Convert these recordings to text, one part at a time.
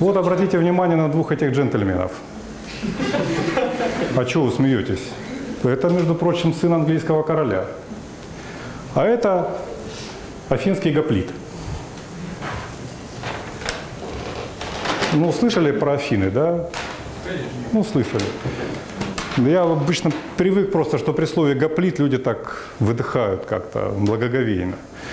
Вот обратите внимание на двух этих джентльменов. А чего вы смеетесь? Это, между прочим, сын английского короля. А это афинский гоплит. Ну, слышали про Афины, да? Ну, слышали. Я обычно привык просто, что при слове «гоплит» люди так выдыхают как-то благоговейно.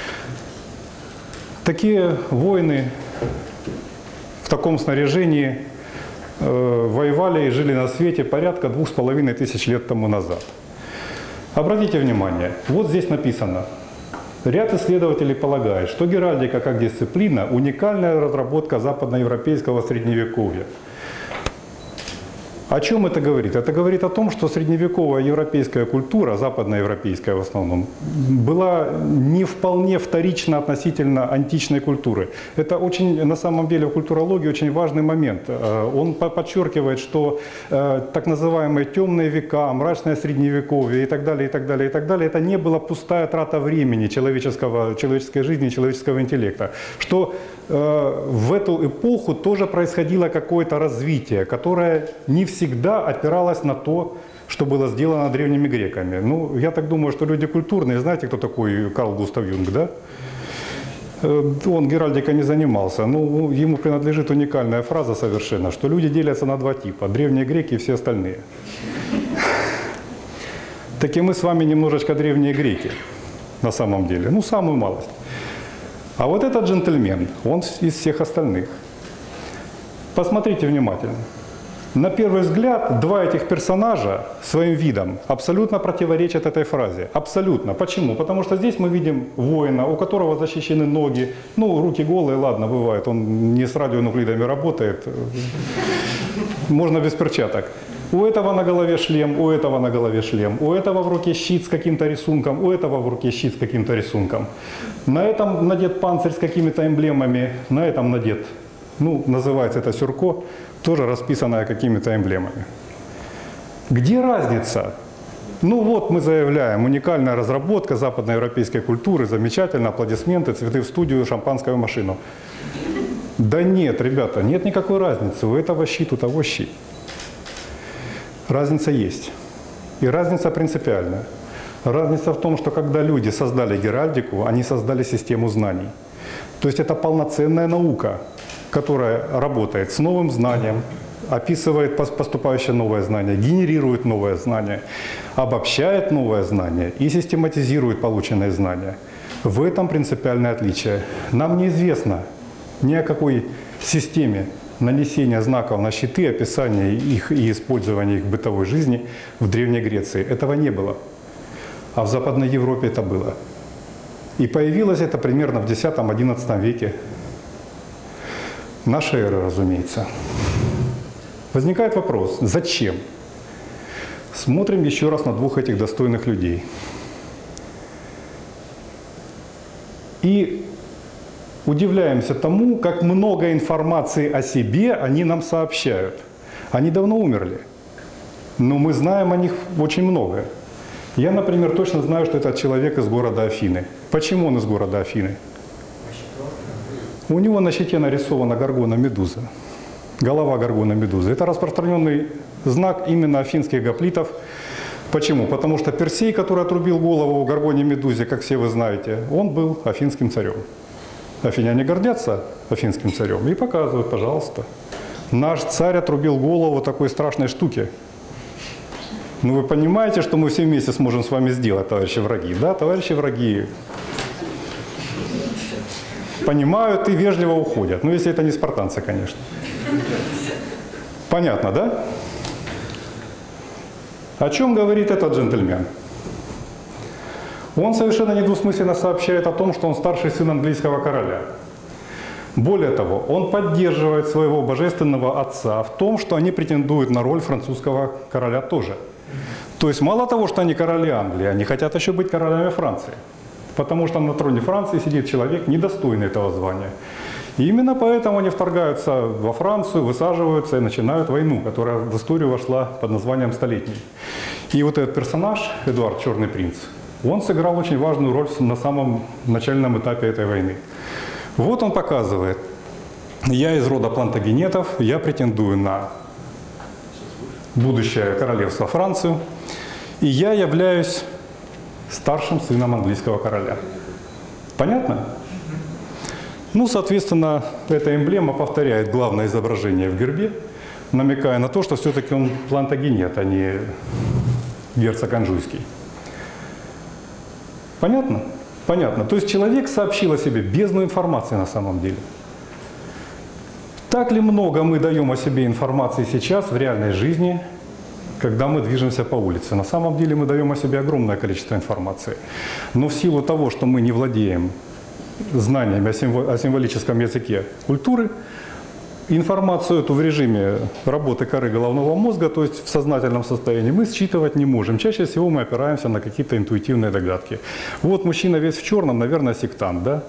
Такие воины в таком снаряжении воевали и жили на свете порядка 2500 лет тому назад. Обратите внимание, вот здесь написано. Ряд исследователей полагает, что геральдика как дисциплина – уникальная разработка западноевропейского средневековья. О чем это говорит? Это говорит о том, что средневековая европейская культура, западноевропейская в основном, была не вполне вторична относительно античной культуры. Это очень, на самом деле, в культурологии очень важный момент. Он подчеркивает, что так называемые темные века, мрачное средневековье и так далее, и так далее, и так далее, это не была пустая трата времени человеческой жизни, человеческого интеллекта. Что в эту эпоху тоже происходило какое-то развитие, которое не всегда опиралось на то, что было сделано древними греками. Ну, я так думаю, что люди культурные. Знаете, кто такой Карл Густав Юнг, да? Он геральдикой не занимался. Ну, ему принадлежит уникальная фраза совершенно, что люди делятся на два типа – древние греки и все остальные. Так и мы с вами немножечко древние греки, на самом деле. Ну, самую малость. А вот этот джентльмен, он из всех остальных. Посмотрите внимательно. На первый взгляд, два этих персонажа своим видом абсолютно противоречат этой фразе. Абсолютно. Почему? Потому что здесь мы видим воина, у которого защищены ноги. Ну, руки голые, ладно, бывает. Он не с радионуклидами работает. Можно без перчаток. У этого на голове шлем, у этого на голове шлем. У этого в руке щит с каким-то рисунком, у этого в руке щит с каким-то рисунком. На этом надет панцирь с какими-то эмблемами, на этом надет, ну, называется это сюрко, тоже расписанное какими-то эмблемами. Где разница? Ну вот мы заявляем, уникальная разработка западноевропейской культуры, замечательно, аплодисменты, цветы в студию, шампанское в машину. Да нет, ребята, нет никакой разницы, у этого щит, у того щит. Разница есть. И разница принципиальная. Разница в том, что когда люди создали геральдику, они создали систему знаний. То есть это полноценная наука, которая работает с новым знанием, описывает поступающее новое знание, генерирует новое знание, обобщает новое знание и систематизирует полученные знания. В этом принципиальное отличие. Нам неизвестно ни о какой системе нанесения знаков на щиты, описания их и использования их в бытовой жизни в Древней Греции. Этого не было. А в Западной Европе это было. И появилось это примерно в X-XI веке. Нашей эры, разумеется. Возникает вопрос, зачем? Смотрим еще раз на двух этих достойных людей. И удивляемся тому, как много информации о себе они нам сообщают. Они давно умерли, но мы знаем о них очень многое. Я, например, точно знаю, что этот человек из города Афины. Почему он из города Афины? У него на щите нарисована горгона медуза, голова горгона медузы. Это распространенный знак именно афинских гоплитов. Почему? Потому что Персей, который отрубил голову горгоне медузе, как все вы знаете, он был афинским царем. Афиняне гордятся афинским царем и показывают, пожалуйста. Наш царь отрубил голову такой страшной штуки. Ну вы понимаете, что мы все вместе сможем с вами сделать, товарищи враги? Да, товарищи враги понимают и вежливо уходят. Ну если это не спартанцы, конечно. Понятно, да? О чем говорит этот джентльмен? Он совершенно недвусмысленно сообщает о том, что он старший сын английского короля. Более того, он поддерживает своего божественного отца в том, что они претендуют на роль французского короля тоже. То есть мало того, что они короли Англии, они хотят еще быть королями Франции. Потому что на троне Франции сидит человек, недостойный этого звания. И именно поэтому они вторгаются во Францию, высаживаются и начинают войну, которая в историю вошла под названием «Столетний». И вот этот персонаж, Эдуард Черный принц, он сыграл очень важную роль на самом начальном этапе этой войны. Вот он показывает Я из рода плантагенетов, я претендую на будущее королевство Францию, и я являюсь старшим сыном английского короля. Понятно? Ну, соответственно, эта эмблема повторяет главное изображение в гербе, намекая на то, что все-таки он плантагенет, а не герцог Анжуйский. Понятно? Понятно. То есть человек сообщил о себе бездну информации на самом деле. Так ли много мы даем о себе информации сейчас в реальной жизни, когда мы движемся по улице? На самом деле мы даем о себе огромное количество информации. Но в силу того, что мы не владеем знаниями о символическом языке культуры, информацию эту в режиме работы коры головного мозга, то есть в сознательном состоянии, мы считывать не можем. Чаще всего мы опираемся на какие-то интуитивные догадки. Вот мужчина весь в черном, наверное, сектант, да?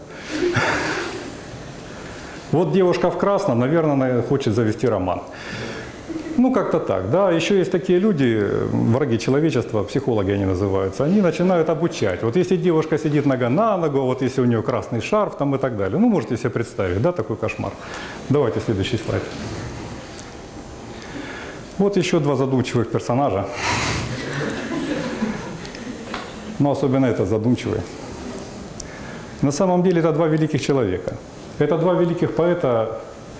Вот девушка в красном, наверное, хочет завести роман. Ну, как-то так, да. Еще есть такие люди, враги человечества, психологи они называются, они начинают обучать. Вот если девушка сидит нога на ногу, вот если у нее красный шарф там и так далее. Ну, можете себе представить, да, такой кошмар. Давайте следующий слайд. Вот еще два задумчивых персонажа. Но особенно этот задумчивый. На самом деле это два великих человека. Это два великих поэта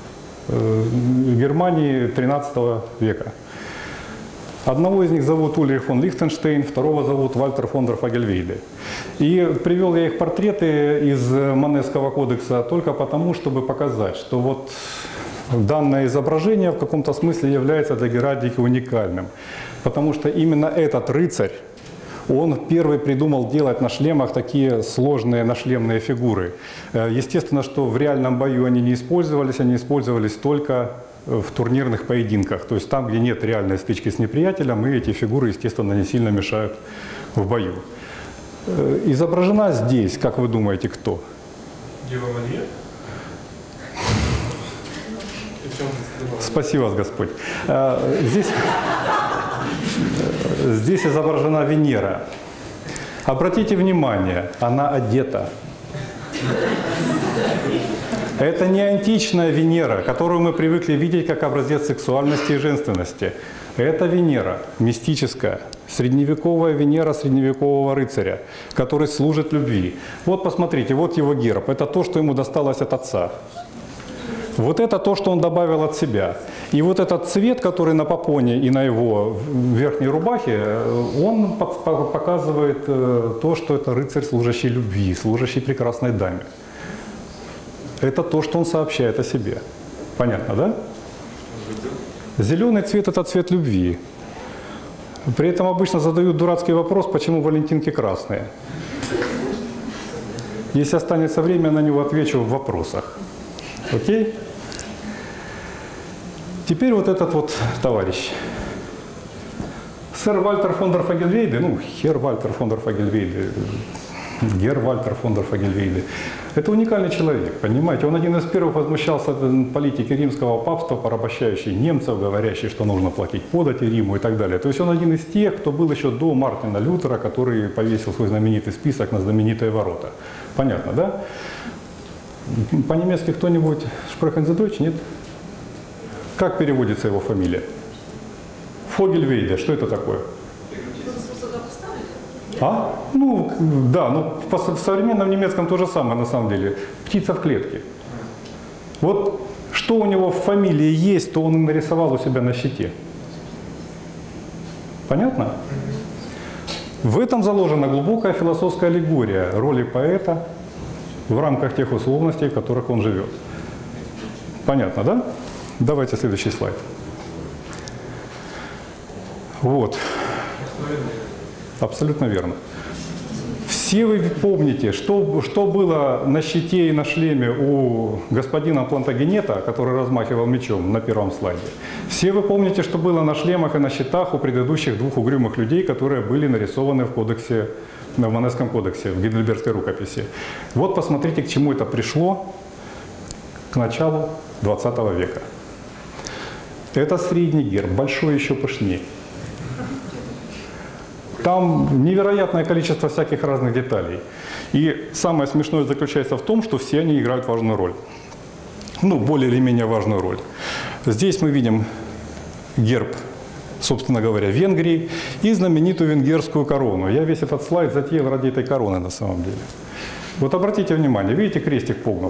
Германии XIII века. Одного из них зовут Ульрих фон Лихтенштейн, второго зовут Вальтер фон дер Фагельвейде. И привел я их портреты из Монетского кодекса только потому, чтобы показать, что вот данное изображение в каком-то смысле является для геральдики уникальным. Потому что именно этот рыцарь, он первый придумал делать на шлемах такие сложные нашлемные фигуры. Естественно, что в реальном бою они использовались только в турнирных поединках. То есть там, где нет реальной стычки с неприятелем, и эти фигуры, естественно, не сильно мешают в бою. Изображена здесь, как вы думаете, кто? Дева Мария? Спасибо вас, Господь. Здесь изображена Венера. Обратите внимание, она одета. Это не античная Венера, которую мы привыкли видеть как образец сексуальности и женственности. Это Венера мистическая, средневековая Венера средневекового рыцаря, который служит любви. Вот посмотрите, вот его герб. Это то, что ему досталось от отца. Вот это то, что он добавил от себя. И вот этот цвет, который на попоне и на его верхней рубахе, он показывает то, что это рыцарь, служащий любви, служащий прекрасной даме. Это то, что он сообщает о себе. Понятно, да? Зеленый цвет – это цвет любви. При этом обычно задают дурацкий вопрос, почему валентинки красные. Если останется время, на него отвечу в вопросах. Окей? Теперь вот этот вот товарищ. Сэр Вальтер фон дер Фагельвейде, ну, хер Вальтер фон дер Фагельвейде, гер Вальтер фон дер Фагельвейде. Это уникальный человек, понимаете? Он один из первых возмущался политикой римского папства, порабощающей немцев, говорящий, что нужно платить подати Риму и так далее. То есть он один из тех, кто был еще до Мартина Лютера, который повесил свой знаменитый список на знаменитые ворота. Понятно, да? По-немецки кто-нибудь «Sprechen Sie Deutsch», нет? Как переводится его фамилия? Фогельвейде. Что это такое? А? Ну, да, ну, в современном немецком то же самое на самом деле. Птица в клетке. Вот что у него в фамилии есть, то он нарисовал у себя на щите. Понятно? В этом заложена глубокая философская аллегория роли поэта в рамках тех условностей, в которых он живет. Понятно, да? Давайте следующий слайд. Вот. Абсолютно верно. Все вы помните, что было на щите и на шлеме у господина Плантагенета, который размахивал мечом на первом слайде. Все вы помните, что было на шлемах и на щитах у предыдущих двух угрюмых людей, которые были нарисованы в кодексе, в Монетском кодексе, в Гейдельбергской рукописи. Вот посмотрите, к чему это пришло к началу 20 века. Это средний герб, большой еще пышнее. Там невероятное количество всяких разных деталей. И самое смешное заключается в том, что все они играют важную роль. ну, более или менее важную роль. Здесь мы видим герб, собственно говоря, Венгрии и знаменитую венгерскую корону. Я весь этот слайд затеял ради этой короны на самом деле. Вот обратите внимание, видите, крестик погнут.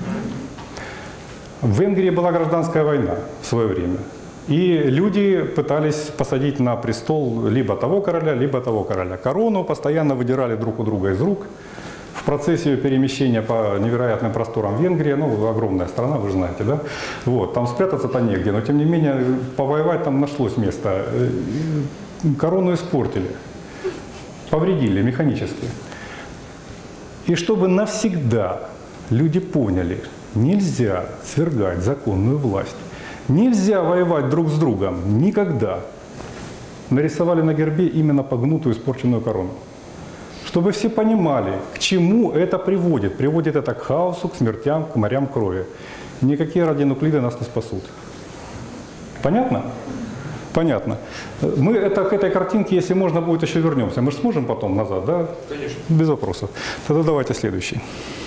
В Венгрии была гражданская война в свое время. И люди пытались посадить на престол либо того короля, либо того короля. Корону постоянно выдирали друг у друга из рук. В процессе ее перемещения по невероятным просторам Венгрии, ну, огромная страна, вы же знаете, да? Вот, там спрятаться-то негде, но тем не менее повоевать там нашлось место. Корону испортили, повредили механически. И чтобы навсегда люди поняли, нельзя свергать законную власть, нельзя воевать друг с другом, никогда. Нарисовали на гербе именно погнутую испорченную корону. Чтобы все понимали, к чему это приводит. Приводит это к хаосу, к смертям, к морям крови. Никакие радионуклиды нас не спасут. Понятно? Понятно. Мы к этой картинке, если можно будет, еще вернемся. Мы же сможем потом назад, да? Конечно. Без вопросов. Тогда давайте следующий.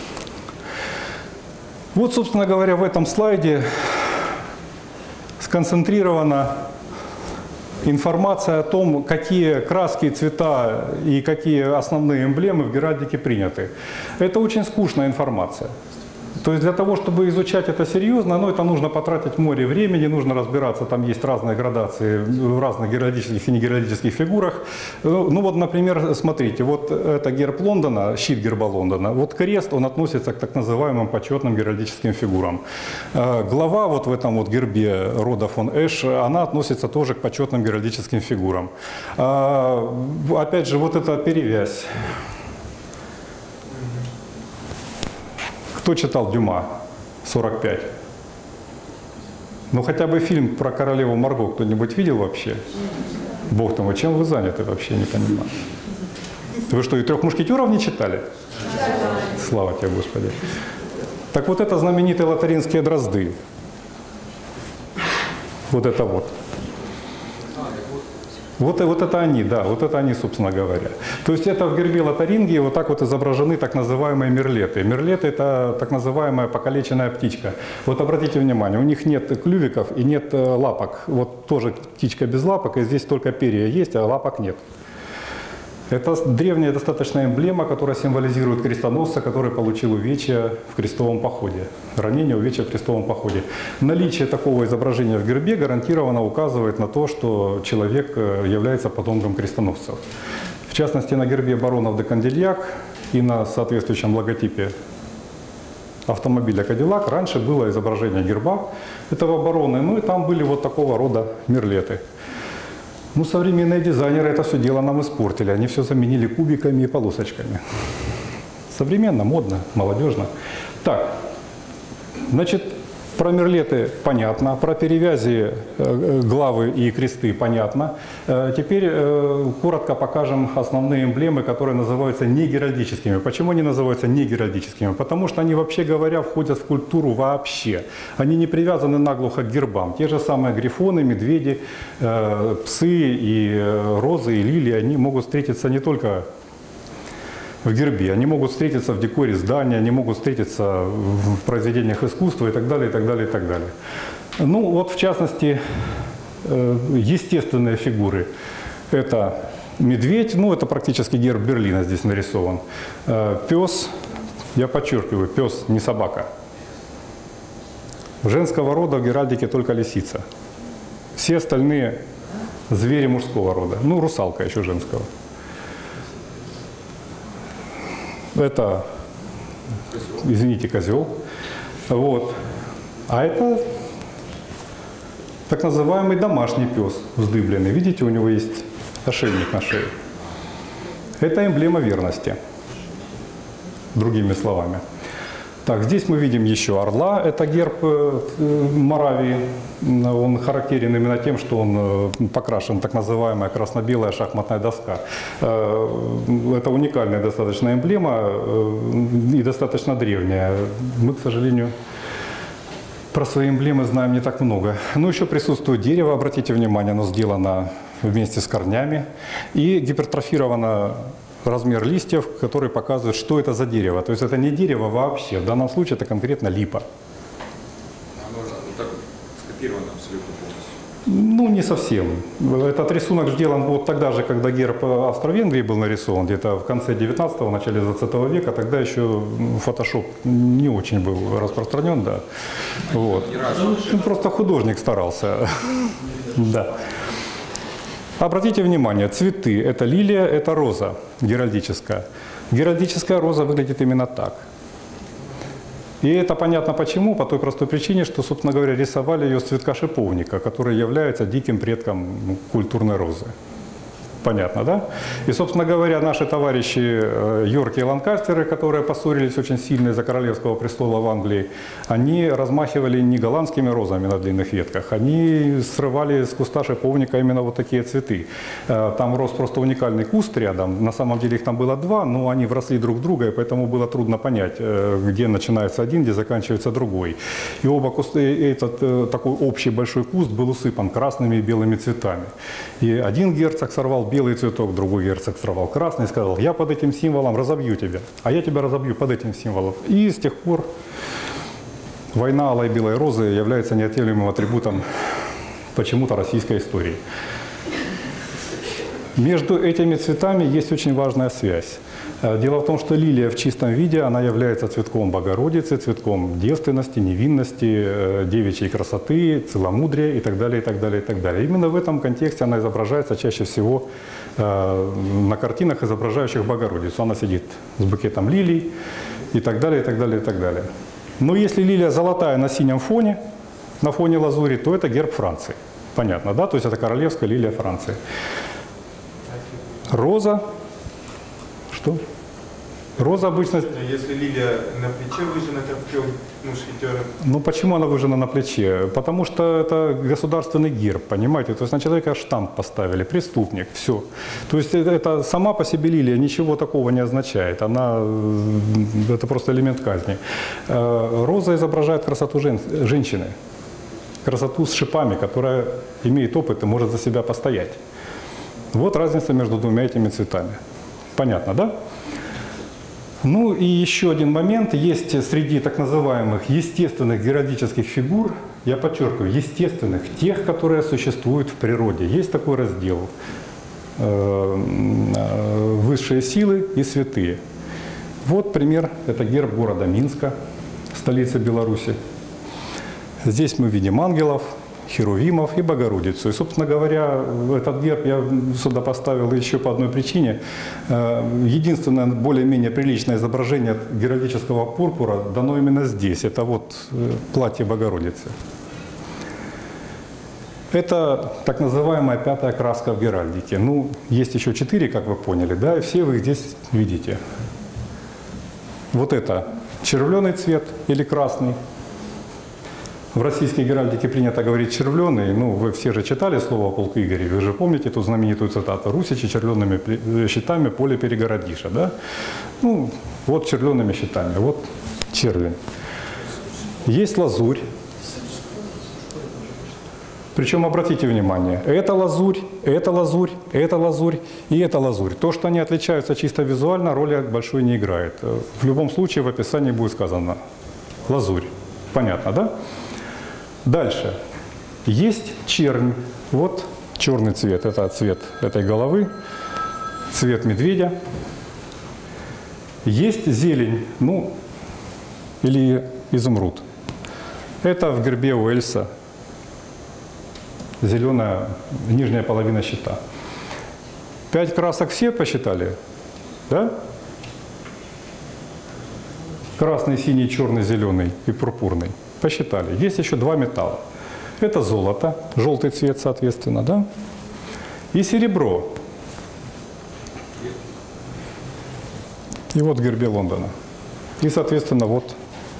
Вот, собственно говоря, в этом слайде сконцентрирована информация о том, какие краски, цвета и какие основные эмблемы в геральдике приняты. Это очень скучная информация. То есть для того, чтобы изучать это серьезно, ну, это нужно потратить море времени, нужно разбираться, там есть разные градации в разных геральдических и негеральдических фигурах. Ну вот, например, смотрите, вот это герб Лондона, щит герба Лондона, вот крест, он относится к так называемым почетным геральдическим фигурам. Глава вот в этом вот гербе рода фон Эш, она относится тоже к почетным геральдическим фигурам. Опять же, вот эта перевязь. Кто читал Дюма 45? Ну хотя бы фильм про королеву Марго кто-нибудь видел вообще? Бог ты мой, чем вы заняты вообще, не понимаю. Вы что, и «Трех мушкетеров» не читали? Слава тебе, Господи. Так вот это знаменитые лотаринские дрозды. Вот это вот. Вот это они, да, вот это они, собственно говоря. То есть это в гербе Лотарингии вот так вот изображены так называемые мерлеты. Мерлеты – это так называемая покалеченная птичка. Вот обратите внимание, у них нет клювиков и нет лапок. Вот тоже птичка без лапок, и здесь только перья есть, а лапок нет. Это древняя достаточно эмблема, которая символизирует крестоносца, который получил увечья в крестовом походе. Ранение, увечья в крестовом походе. Наличие такого изображения в гербе гарантированно указывает на то, что человек является потомком крестоносцев. В частности, на гербе баронов де Кандильяк и на соответствующем логотипе автомобиля Кадиллак раньше было изображение герба этого барона, ну и там были вот такого рода мерлеты. Ну, современные дизайнеры это все дело нам испортили. Они все заменили кубиками и полосочками. Современно, модно, молодежно. Так, значит, про мерлеты понятно, про перевязи главы и кресты понятно. Теперь коротко покажем основные эмблемы, которые называются негеральдическими. Почему они называются негеральдическими? Потому что они, вообще говоря, входят в культуру вообще. Они не привязаны наглухо к гербам. Те же самые грифоны, медведи, псы и розы, и лилии, они могут встретиться не только в гербе, они могут встретиться в декоре здания, они могут встретиться в произведениях искусства и так далее, и так далее, и так далее. Ну вот в частности, естественные фигуры. Это медведь, ну это практически герб Берлина здесь нарисован. Пес, я подчеркиваю, пес, не собака. Женского рода в геральдике только лисица. Все остальные звери мужского рода. Ну, русалка еще женского. Это, извините, козел. Вот. А это так называемый домашний пес вздыбленный. Видите, у него есть ошейник на шее. Это эмблема верности, другими словами. Так, здесь мы видим еще орла. Это герб Моравии. Он характерен именно тем, что он покрашен так называемая красно-белая шахматная доска. Это уникальная достаточно эмблема и достаточно древняя. Мы, к сожалению, про свои эмблемы знаем не так много. Но еще присутствует дерево, обратите внимание, оно сделано вместе с корнями и гипертрофировано. Размер листьев, который показывает, что это за дерево. То есть это не дерево вообще, в данном случае это конкретно липа. не совсем. Этот рисунок сделан вот тогда же, когда герб Австро-Венгрии был нарисован, где-то в конце 19-го, начале 20 века. Тогда еще фотошоп не очень был распространен, да. Вот. Ну, просто художник старался. Да. Обратите внимание, цветы – это лилия, это роза геральдическая. Геральдическая роза выглядит именно так. И это понятно почему, по той простой причине, что, собственно говоря, рисовали ее с цветка шиповника, который является диким предком культурной розы. Понятно, да? И, собственно говоря, наши товарищи Йорки и Ланкастеры, которые поссорились очень сильно из-за королевского престола в Англии, они размахивали не голландскими розами на длинных ветках, они срывали с куста шиповника именно вот такие цветы. Там рос просто уникальный куст рядом, на самом деле их там было два, но они вросли друг в друга, и поэтому было трудно понять, где начинается один, где заканчивается другой. И оба кусты, этот такой общий большой куст был усыпан красными и белыми цветами. И один герцог сорвал белый цветок, другой герцог сорвал красный и сказал: я под этим символом разобью тебя, а я тебя разобью под этим символом. И с тех пор война алой и белой розы является неотъемлемым атрибутом почему-то российской истории. Между этими цветами есть очень важная связь. Дело в том, что лилия в чистом виде, она является цветком Богородицы, цветком девственности, невинности, девичьей красоты, целомудрия и так далее, и так далее, и так далее. Именно в этом контексте она изображается чаще всего на картинах, изображающих Богородицу. Она сидит с букетом лилий и так далее, и так далее, и так далее. Но если лилия золотая на синем фоне, на фоне лазури, то это герб Франции. Понятно, да? То есть это королевская лилия Франции. Роза. Что? Роза обычно... Если лилия на плече выжжена копьем мушкетером. Ну почему она выжжена на плече? Потому что это государственный герб, понимаете? То есть на человека штамп поставили, преступник, все. То есть это сама по себе лилия ничего такого не означает. Это просто элемент казни. Роза изображает красоту женщины. Красоту с шипами, которая имеет опыт и может за себя постоять. Вот разница между двумя этими цветами. Понятно, да? Ну и еще один момент. Есть среди так называемых естественных геральдических фигур, я подчеркиваю, естественных, тех, которые существуют в природе. Есть такой раздел «Высшие силы и святые». Вот пример. Это герб города Минска, столицы Беларуси. Здесь мы видим ангелов, херувимов и Богородицу. И, собственно говоря, этот герб я сюда поставил еще по одной причине. Единственное более-менее приличное изображение геральдического пурпура дано именно здесь. Это вот платье Богородицы. Это так называемая пятая краска в геральдике. Ну, есть еще 4, как вы поняли, да, и все вы их здесь видите. Вот это червленый цвет или красный. В российской геральдике принято говорить червленый. Ну, вы все же читали слово о полку Игоря. Вы же помните эту знаменитую цитату: «Русичи червленными щитами поле перегородиша». Да? Ну, вот червлеными щитами, вот червень. Есть лазурь. Причем, обратите внимание, это лазурь, это лазурь, это лазурь и это лазурь. То, что они отличаются чисто визуально, роли большой не играет. В любом случае в описании будет сказано лазурь. Понятно, да? Дальше. Есть чернь. Вот черный цвет. Это цвет этой головы. Цвет медведя. Есть зелень. Ну, или изумруд. Это в гербе Уэльса. Зеленая нижняя половина щита. 5 красок все посчитали? Да? Красный, синий, черный, зеленый и пурпурный. Посчитали. Есть еще 2 металла. Это золото, желтый цвет, соответственно, да? И серебро. И вот в гербе Лондона. И, соответственно, вот.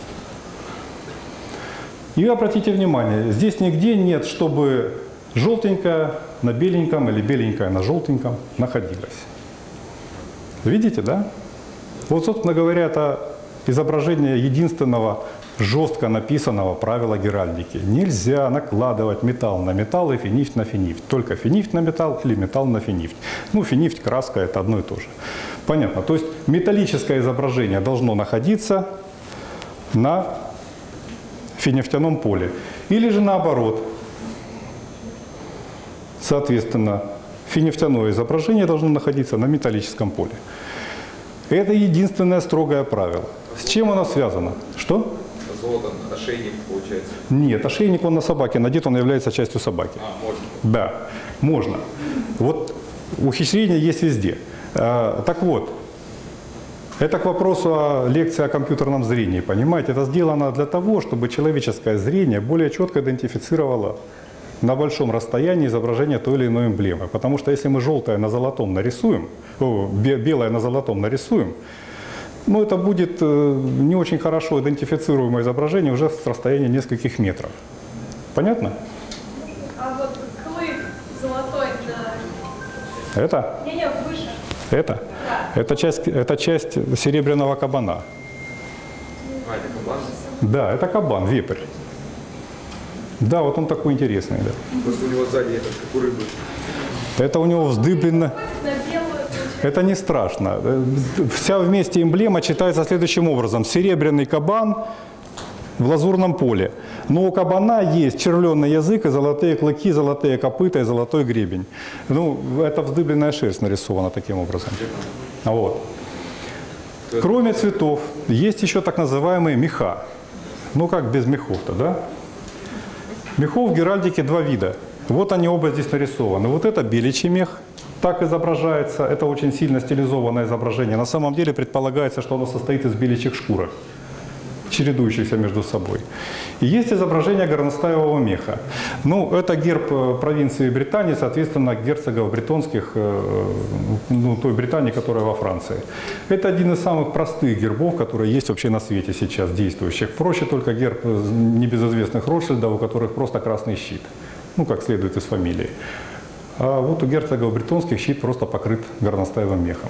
И обратите внимание, здесь нигде нет, чтобы желтенькое на беленьком или беленькое на желтеньком находилось. Видите, да? Вот, собственно говоря, это изображение единственного жестко написанного правила геральдики. Нельзя накладывать металл на металл и финифть на финифть. Только финифть на металл или металл на финифть. Ну, финифть, краска – это одно и то же. Понятно. То есть металлическое изображение должно находиться на финифтяном поле. Или же наоборот. Соответственно, финнефтяное изображение должно находиться на металлическом поле. Это единственное строгое правило. С чем оно связано? Что? Золото, ошейник получается. Нет, ошейник он на собаке надет, он является частью собаки. Можно. Да, можно. Вот ухищрение есть везде. Так вот, это к вопросу о лекции о компьютерном зрении. Понимаете, это сделано для того, чтобы человеческое зрение более четко идентифицировало на большом расстоянии изображение той или иной эмблемы. Потому что если мы желтое на золотом нарисуем, белое на золотом нарисуем, ну, это будет не очень хорошо идентифицируемое изображение уже с расстояния нескольких метров. Понятно? А вот клык золотой на... Это? Не-не, выше. Это? Да. Это часть серебряного кабана. А, это кабан? Да, это кабан, вепрь. Да, вот он такой интересный. Да. Просто у него сзади это как у рыбы. Это у него вздыблено. На белую получается. Это не страшно. Вся вместе эмблема читается следующим образом. Серебряный кабан в лазурном поле. Но у кабана есть червленый язык, и золотые клыки, золотые копыта и золотой гребень. Ну, это вздыбленная шерсть нарисована таким образом. Вот. Кроме цветов, есть еще так называемые меха. Ну, как без мехов-то, да? Мехов в геральдике два вида. Вот они оба здесь нарисованы. Вот это беличий мех, так изображается. Это очень сильно стилизованное изображение. На самом деле предполагается, что оно состоит из беличьих шкурок, чередующихся между собой. И есть изображение горностаевого меха. Ну, это герб провинции Британии, соответственно, герцогов бретонских, ну, той Британии, которая во Франции. Это один из самых простых гербов, которые есть вообще на свете сейчас действующих. Проще только герб небезызвестных Ротшильдов, у которых просто красный щит. Ну, как следует из фамилии. А вот у герцогов бретонских щит просто покрыт горностаевым мехом.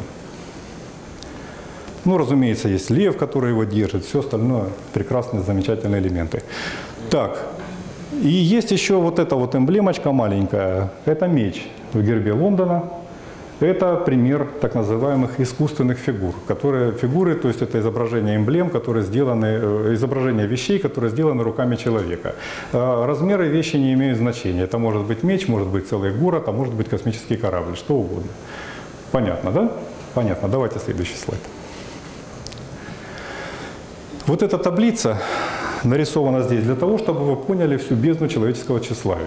Ну, разумеется, есть лев, который его держит, все остальное прекрасные, замечательные элементы. Так, и есть еще вот эта вот эмблемочка маленькая, это меч в гербе Лондона. Это пример так называемых искусственных фигур. Фигуры, то есть это изображение эмблем, которые сделаны, изображение вещей, которые сделаны руками человека. Размеры вещи не имеют значения. Это может быть меч, может быть целый город, а может быть космический корабль, что угодно. Понятно, да? Понятно. Давайте следующий слайд. Вот эта таблица нарисована здесь для того, чтобы вы поняли всю бездну человеческого тщеславия.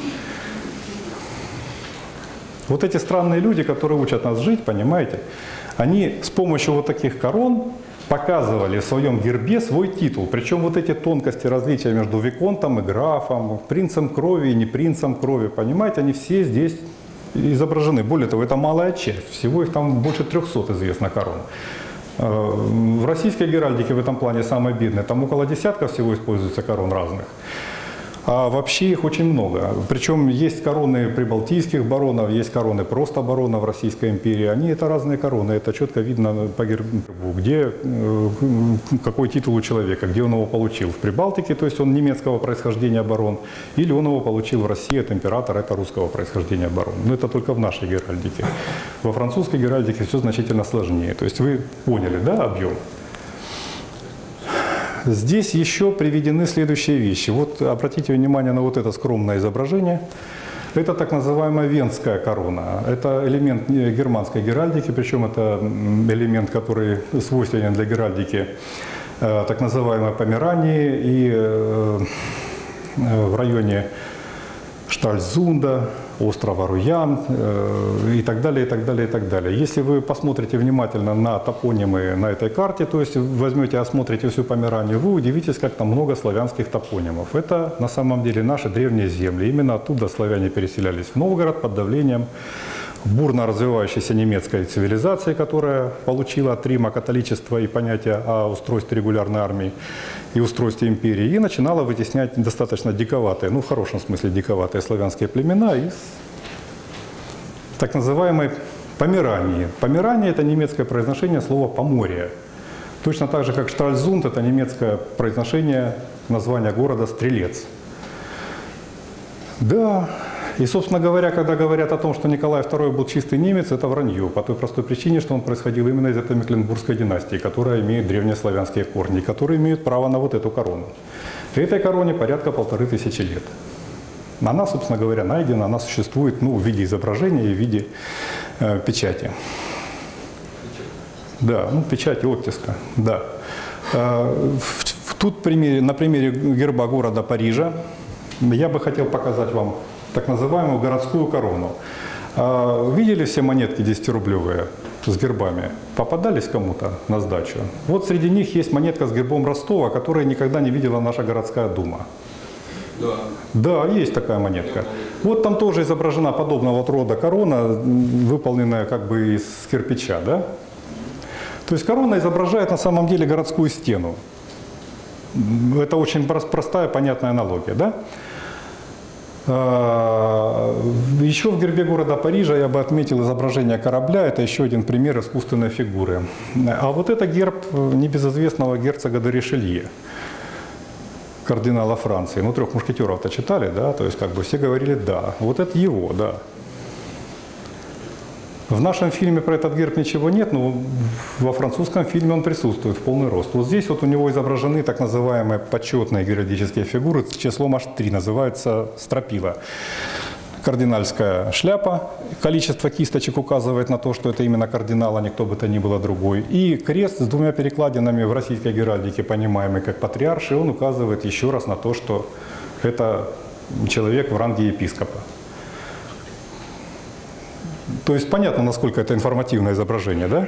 Вот эти странные люди, которые учат нас жить, понимаете, они с помощью вот таких корон показывали в своем гербе свой титул. Причем вот эти тонкости различия между виконтом и графом, принцем крови и не принцем крови, понимаете, они все здесь изображены. Более того, это малая часть, всего их там больше 300 известно корон. В российской геральдике в этом плане самая бедная, там около десятка всего используется корон разных. А вообще их очень много. Причем есть короны прибалтийских баронов, есть короны просто баронов Российской империи. Они это разные короны, это четко видно по гербу, где, какой титул у человека, где он его получил. В Прибалтике, то есть он немецкого происхождения барон, или он его получил в России от императора, это русского происхождения барон. Но это только в нашей геральдике. Во французской геральдике все значительно сложнее. То есть вы поняли, да, объем? Здесь еще приведены следующие вещи. Вот обратите внимание на вот это скромное изображение. Это так называемая венская корона. Это элемент германской геральдики, причем это элемент, который свойственен для геральдики так называемой Померании и в районе Штальзунда, острова Руян и так далее, и так далее, и так далее. Если вы посмотрите внимательно на топонимы на этой карте, то есть возьмете, осмотрите всю Померанию, вы удивитесь, как там много славянских топонимов. Это на самом деле наши древние земли. Именно оттуда славяне переселялись в Новгород под давлением бурно развивающейся немецкой цивилизации, которая получила от Рима католичество и понятие о устройстве регулярной армии и устройстве империи, и начинала вытеснять достаточно диковатые, ну в хорошем смысле диковатые славянские племена из так называемой Померании. Померания – это немецкое произношение слова «поморье». Точно так же, как Штральзунд – это немецкое произношение названия города Стрелец. Да. И, собственно говоря, когда говорят о том, что Николай II был чистый немец, это вранье, по той простой причине, что он происходил именно из этой Мекленбургской династии, которая имеет древнеславянские корни, которые имеют право на вот эту корону. Этой короне порядка 1500 лет. Она, собственно говоря, найдена, она существует в виде изображения и в виде печати. Да, печати, оттиска, да. Тут на примере герба города Парижа я бы хотел показать вам так называемую городскую корону. Видели все монетки 10-рублевые с гербами? Попадались кому-то на сдачу? Вот среди них есть монетка с гербом Ростова, которую никогда не видела наша городская дума. Да. Да, есть такая монетка. Вот там тоже изображена подобного рода корона, выполненная как бы из кирпича, да? То есть корона изображает на самом деле городскую стену. Это очень простая, понятная аналогия, да? Еще в гербе города Парижа я бы отметил изображение корабля. Это еще один пример искусственной фигуры. А вот это герб небезызвестного герцога де Ришелье, кардинала Франции. «Трех мушкетеров»-то читали, да? То есть как бы все говорили «да». Вот это его, да. В нашем фильме про этот герб ничего нет, но во французском фильме он присутствует в полный рост. Вот здесь вот у него изображены так называемые почетные геральдические фигуры с числом аж 3, называется стропила. Кардинальская шляпа, количество кисточек указывает на то, что это именно кардинал, а не кто бы то ни было другой. И крест с 2 перекладинами в российской геральдике, понимаемый как патриарший, он указывает еще раз на то, что это человек в ранге епископа. То есть понятно, насколько это информативное изображение, да?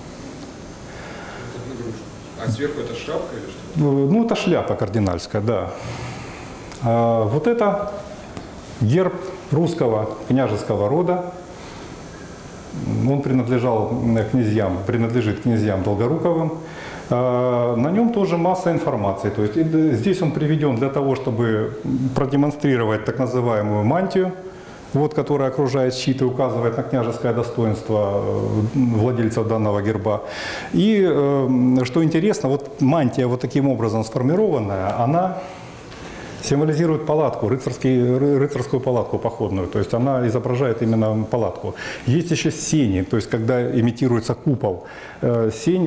А сверху это шапка или что? Это шляпа кардинальская, да. А вот это герб русского княжеского рода. Он принадлежит князьям Долгоруковым. На нем тоже масса информации. То есть здесь он приведен для того, чтобы продемонстрировать так называемую мантию, которая окружает щит и указывает на княжеское достоинство владельцев данного герба. И, что интересно, мантия таким образом сформированная, она символизирует палатку, рыцарскую палатку походную, то есть она изображает именно палатку. Есть еще сени, то есть когда имитируется купол, сень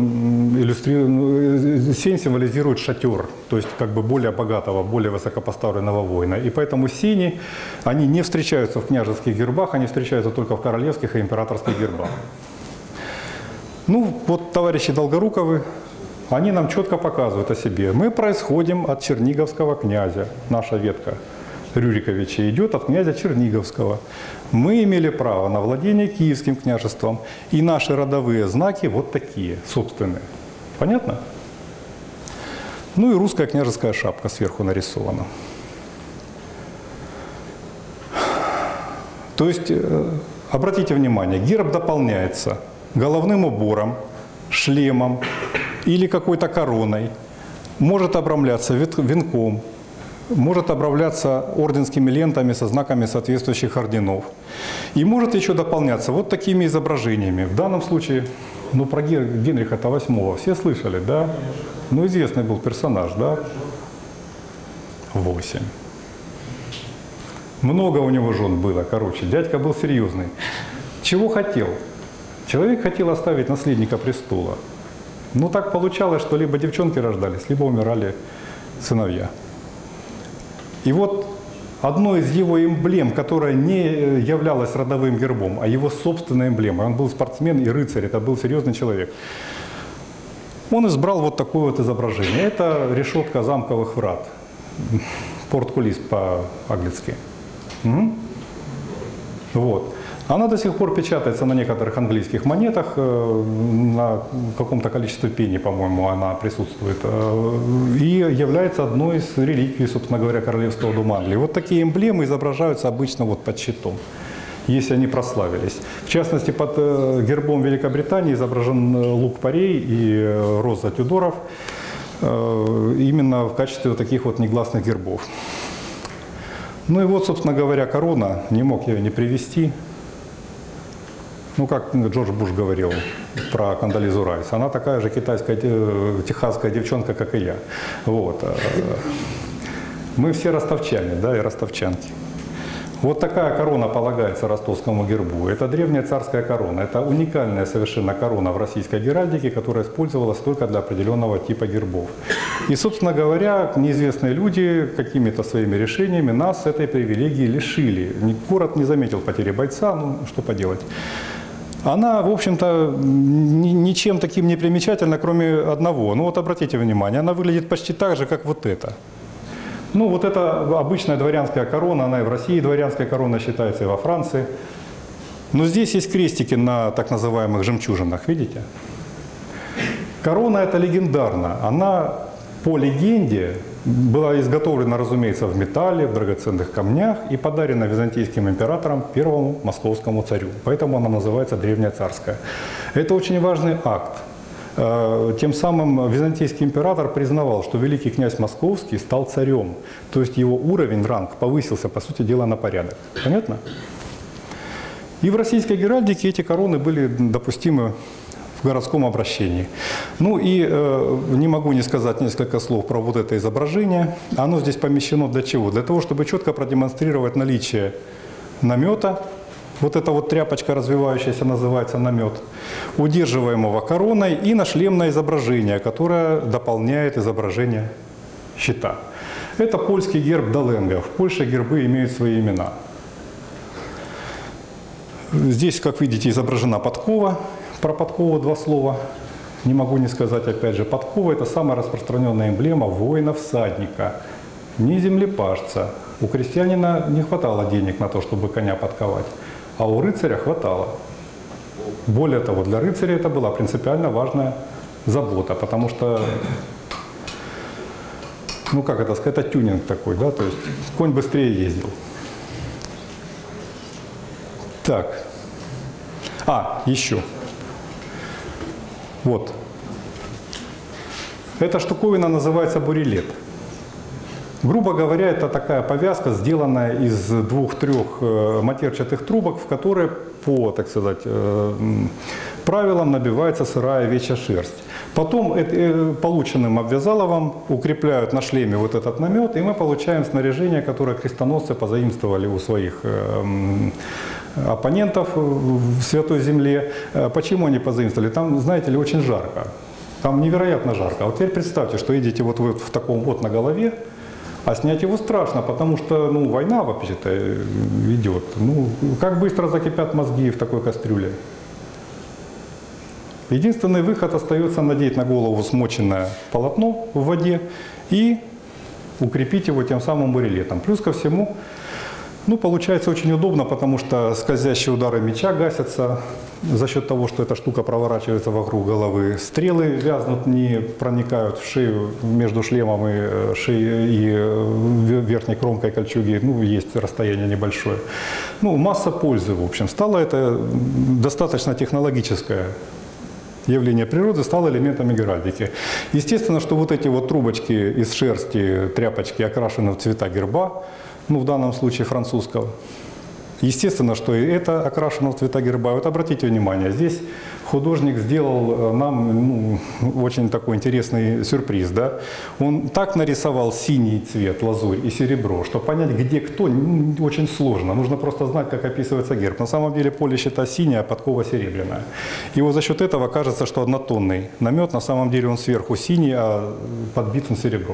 символизирует шатер, то есть как бы более богатого, более высокопоставленного воина. И поэтому сени, они не встречаются в княжеских гербах, они встречаются только в королевских и императорских гербах. Товарищи Долгоруковы, они нам четко показывают о себе. Мы происходим от черниговского князя. Наша ветка Рюриковича идет от князя Черниговского. Мы имели право на владение Киевским княжеством. И наши родовые знаки вот такие, собственные. Понятно? И русская княжеская шапка сверху нарисована. То есть, обратите внимание, герб дополняется головным убором, шлемом или какой-то короной, может обрамляться венком, может обрамляться орденскими лентами со знаками соответствующих орденов. И может еще дополняться вот такими изображениями. В данном случае, про Генриха VIII все слышали, да? Известный был персонаж, да? 8. Много у него жен было, дядька был серьезный. Чего хотел? Человек хотел оставить наследника престола. Так получалось, что либо девчонки рождались, либо умирали сыновья. И одной из его эмблем, которая не являлась родовым гербом, а его собственной эмблемой, он был спортсмен и рыцарь, это был серьезный человек, он избрал такое изображение. Это решетка замковых врат, порткулис по-английски. Она до сих пор печатается на некоторых английских монетах, на каком-то количестве пени, по-моему, она присутствует, и является одной из реликвий, собственно говоря, Королевского дома Англии. Такие эмблемы изображаются обычно под щитом, если они прославились. В частности, под гербом Великобритании изображен лук-порей и роза Тюдоров, именно в качестве таких негласных гербов. Собственно говоря, корона, не мог я ее не привести. Как Джордж Буш говорил про Кондолизу Райс, она такая же техасская девчонка, как и я. Мы все ростовчане, да, и ростовчанки. Вот такая корона полагается ростовскому гербу. Это древняя царская корона. Это уникальная совершенно корона в российской геральдике, которая использовалась только для определенного типа гербов. И, собственно говоря, неизвестные люди какими-то своими решениями нас этой привилегии лишили. Город не заметил потери бойца, ну что поделать. Она, в общем-то, ничем таким не примечательна, кроме одного. Ну вот обратите внимание, она выглядит почти так же, как вот это. Ну, вот это обычная дворянская корона, она и в России дворянская корона считается, и во Франции. Но здесь есть крестики на так называемых жемчужинах, видите? Корона эта легендарна. Она, по легенде, была изготовлена, разумеется, в металле, в драгоценных камнях и подарена византийским императором первому московскому царю. Поэтому она называется древняя царская. Это очень важный акт. Тем самым византийский император признавал, что великий князь Московский стал царем. То есть его уровень, ранг повысился, по сути дела, на порядок. Понятно? И в российской геральдике эти короны были допустимы в городском обращении. Ну и не могу не сказать несколько слов про вот это изображение. Оно здесь помещено для чего? Для того, чтобы четко продемонстрировать наличие намета. Вот эта вот тряпочка развивающаяся называется намет, удерживаемого короной, и нашлемное изображение, которое дополняет изображение щита. Это польский герб Даленга. В Польше гербы имеют свои имена. Здесь, как видите, изображена подкова. Про подкову два слова. Не могу не сказать, опять же, подкова – это самая распространенная эмблема воина-всадника, не землепашца. У крестьянина не хватало денег на то, чтобы коня подковать. А у рыцаря хватало. Более того, для рыцаря это была принципиально важная забота, потому что, ну как это сказать, это тюнинг такой, да, то есть конь быстрее ездил. Так, еще. Вот. Эта штуковина называется бурилет. Грубо говоря, это такая повязка, сделанная из 2-3 матерчатых трубок, в которые по, так сказать, правилам набивается сырая овечья шерсть. Потом полученным обвязаловым укрепляют на шлеме вот этот намет, и мы получаем снаряжение, которое крестоносцы позаимствовали у своих оппонентов в Святой Земле. Почему они позаимствовали? Там, знаете ли, очень жарко. Там невероятно жарко. Вот теперь представьте, что едете вот вы в таком вот на голове, а снять его страшно, потому что, ну, война вообще-то идет. Ну, как быстро закипят мозги в такой кастрюле. Единственный выход остается надеть на голову смоченное полотно в воде и укрепить его тем самым бурилетом. Плюс ко всему, ну, получается очень удобно, потому что скользящие удары меча гасятся за счет того, что эта штука проворачивается вокруг головы. Стрелы вязнут, не проникают в шею, между шлемом и шеей и верхней кромкой кольчуги. Ну, есть расстояние небольшое. Ну, масса пользы, в общем. Стало это достаточно технологическое явление природы, стало элементами геральдики. Естественно, что вот эти вот трубочки из шерсти, тряпочки окрашены в цвета герба, ну, в данном случае французского. Естественно, что и это окрашено в цвета герба. Вот обратите внимание, здесь художник сделал нам очень такой интересный сюрприз. Да? Он так нарисовал синий цвет, лазурь и серебро, что понять, где кто, очень сложно. Нужно просто знать, как описывается герб. На самом деле поле щита синее, а подкова серебряная. И вот за счет этого кажется, что однотонный намет, на самом деле он сверху синий, а подбит он серебром.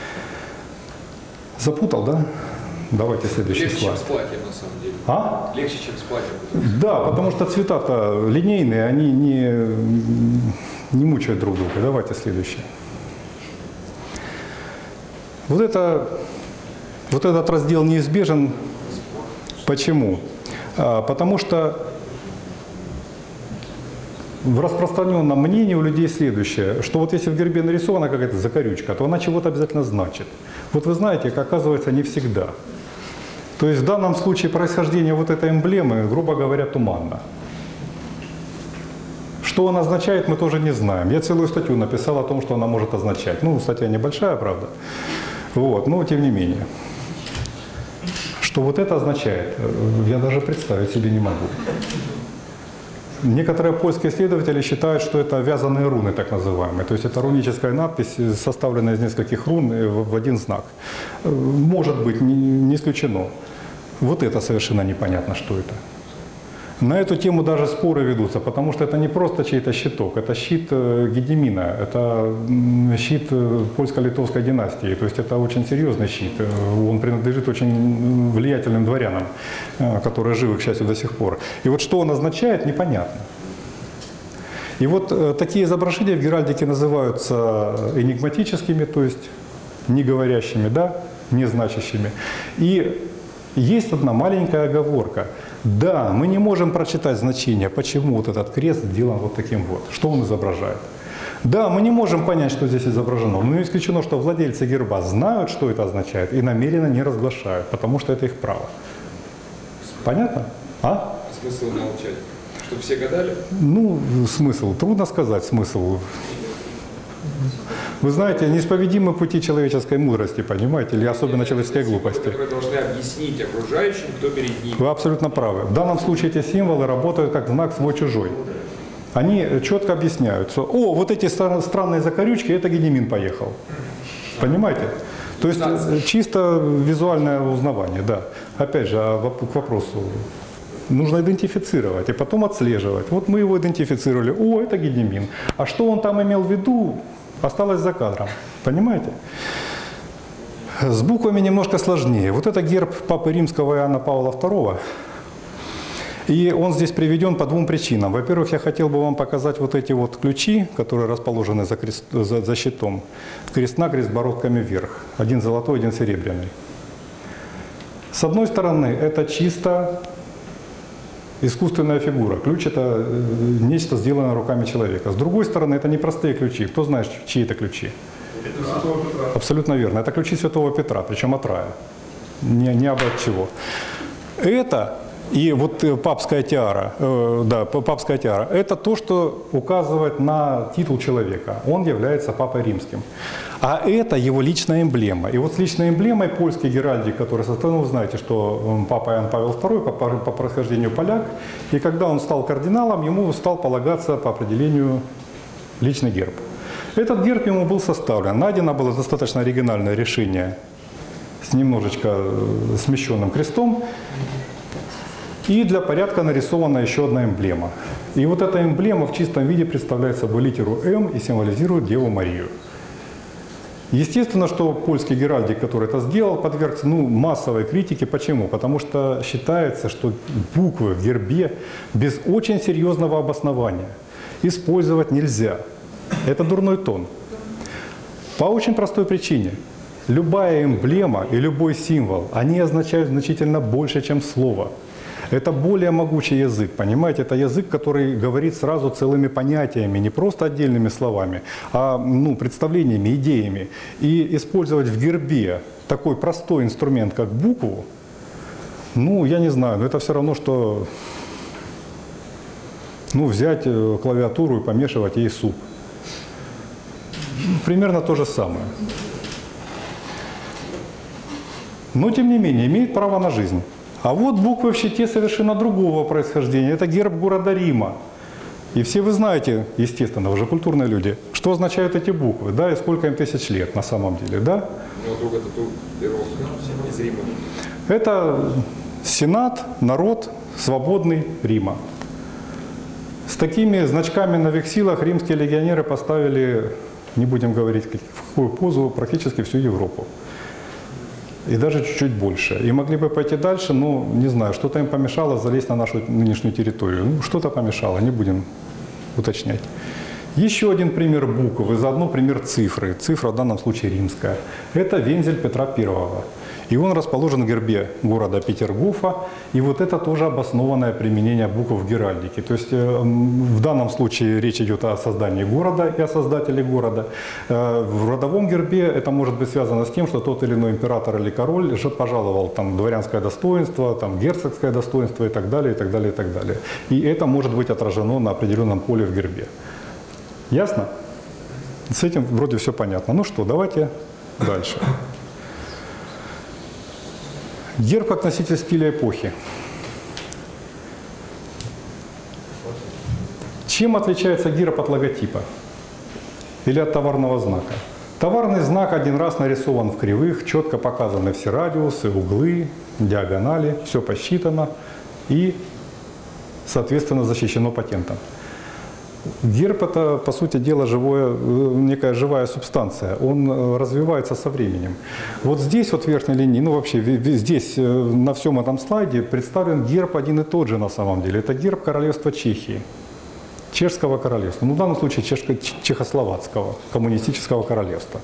Запутал, да? Давайте следующий Легче, слайд. чем с платьем, на самом деле. А? Легче, чем с платьем. Да, потому что цвета-то линейные, они не мучают друг друга. Давайте следующий. Вот этот раздел неизбежен. Почему? Потому что в распространенном мнении у людей следующее, что вот если в гербе нарисована какая-то закорючка, то она чего-то обязательно значит. Вот вы знаете, как оказывается, не всегда. То есть в данном случае происхождение вот этой эмблемы, грубо говоря, туманно. Что она означает, мы тоже не знаем. Я целую статью написал о том, что она может означать. Ну, статья небольшая, правда. Вот, но тем не менее. Что вот это означает, я даже представить себе не могу. Некоторые польские исследователи считают, что это вязаные руны, так называемые. То есть это руническая надпись, составленная из нескольких рун в один знак. Может быть, не исключено. Вот это совершенно непонятно, что это. На эту тему даже споры ведутся, потому что это не просто чей-то щиток, это щит Гедемина, это щит польско-литовской династии, то есть это очень серьезный щит, он принадлежит очень влиятельным дворянам, которые живы, к счастью, до сих пор. И вот что он означает, непонятно. И вот такие изображения в геральдике называются энигматическими, то есть не говорящими, да, не значащими. И есть одна маленькая оговорка. Да, мы не можем прочитать значение, почему вот этот крест сделан вот таким вот, что он изображает. Да, мы не можем понять, что здесь изображено, но не исключено, что владельцы герба знают, что это означает, и намеренно не разглашают, потому что это их право. Понятно? А? Смысл молчать? Чтобы все гадали? Ну, смысл. Трудно сказать смысл. Вы знаете, неисповедимы пути человеческой мудрости, понимаете, или особенно человеческой глупости. Которые должны объяснить окружающим, кто перед ними. Вы абсолютно правы. В данном случае эти символы работают как знак свой-чужой. Они четко объясняют, что «О, вот эти странные закорючки, это Гедемин поехал». Понимаете? То есть чисто визуальное узнавание, да. Опять же, к вопросу. Нужно идентифицировать и потом отслеживать. Вот мы его идентифицировали. О, это Гедемин. А что он там имел в виду, осталось за кадром. Понимаете? С буквами немножко сложнее. Вот это герб Папы Римского Иоанна Павла II. И он здесь приведен по двум причинам. Во-первых, я хотел бы вам показать вот эти вот ключи, которые расположены за щитом. Крест-накрест бородками вверх. Один золотой, один серебряный. С одной стороны, это чисто искусственная фигура. Ключ – это нечто, сделанное руками человека. С другой стороны, это не простые ключи. Кто знает, чьи это ключи? Абсолютно верно. Это ключи Святого Петра, причем от рая. Не абы от чего. Это и вот папская тиара, папская тиара, это то, что указывает на титул человека. Он является Папой Римским. А это его личная эмблема. И вот с личной эмблемой польский геральдик, который составлен, вы знаете, что Папа Иоанн Павел II по происхождению поляк, и когда он стал кардиналом, ему стал полагаться по определению личный герб. Этот герб ему был составлен. Найдено было достаточно оригинальное решение с немножечко смещенным крестом. И для порядка нарисована еще одна эмблема. И вот эта эмблема в чистом виде представляет собой литеру «М» и символизирует Деву Марию. Естественно, что польский геральдик, который это сделал, подвергся массовой критике. Почему? Потому что считается, что буквы в гербе без очень серьезного обоснования использовать нельзя. Это дурной тон. По очень простой причине. Любая эмблема и любой символ, они означают значительно больше, чем слово. Это более могучий язык, понимаете? Это язык, который говорит сразу целыми понятиями, не просто отдельными словами, а представлениями, идеями. И использовать в гербе такой простой инструмент, как букву, я не знаю, но это все равно, что взять клавиатуру и помешивать ей суп. Примерно то же самое. Но, тем не менее, имеет право на жизнь. А вот буквы в щите совершенно другого происхождения. Это герб города Рима. И все вы знаете, естественно, уже культурные люди, что означают эти буквы, да, и сколько им тысяч лет на самом деле, да? Из Рима. Это Сенат, народ, свободный Рима. С такими значками на вексилах римские легионеры поставили, не будем говорить в какую позу, практически всю Европу. И даже чуть-чуть больше. И могли бы пойти дальше, но не знаю, что-то им помешало залезть на нашу нынешнюю территорию. Что-то помешало, не будем уточнять. Еще один пример букв, и заодно пример цифры. Цифра в данном случае римская. Это вензель Петра I. И он расположен в гербе города Петергофа. И вот это тоже обоснованное применение букв в геральдике. То есть в данном случае речь идет о создании города и о создателе города. В родовом гербе это может быть связано с тем, что тот или иной император или король же пожаловал дворянское достоинство, герцогское достоинство и так далее, и так далее, и так далее. И это может быть отражено на определенном поле в гербе. Ясно? С этим вроде все понятно. Ну что, давайте дальше. Герб как носитель стиля эпохи. Чем отличается герб от логотипа или от товарного знака? Товарный знак один раз нарисован в кривых, четко показаны все радиусы, углы, диагонали, все посчитано и, соответственно, защищено патентом. Герб – это, по сути дела, некая живая субстанция. Он развивается со временем. Вот здесь, вот в верхней линии, ну вообще здесь, на всем этом слайде, представлен герб один и тот же на самом деле. Это герб королевства Чехии, чешского королевства. Ну, в данном случае чехословацкого, коммунистического королевства.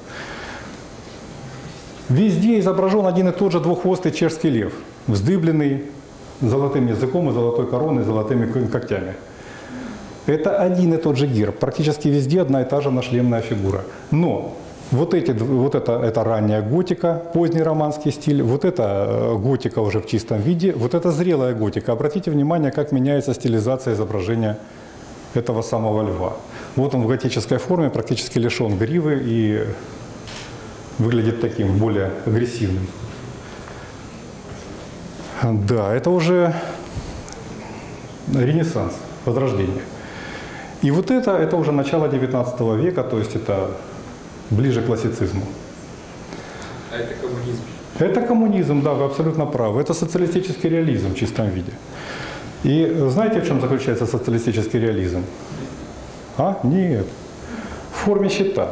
Везде изображен один и тот же двуххвостый чешский лев, вздыбленный золотым языком и золотой короной, золотыми когтями. Это один и тот же герб. Практически везде одна и та же нашлемная фигура. Но вот это ранняя готика, поздний романский стиль, вот это готика уже в чистом виде, вот это зрелая готика. Обратите внимание, как меняется стилизация изображения этого самого льва. Вот он в готической форме, практически лишен гривы и выглядит таким более агрессивным. Да, это уже Ренессанс, Возрождение. И вот это уже начало 19 века, то есть это ближе к классицизму. А это коммунизм? Это коммунизм, да, вы абсолютно правы. Это социалистический реализм в чистом виде. И знаете, в чем заключается социалистический реализм? Нет. В форме щита.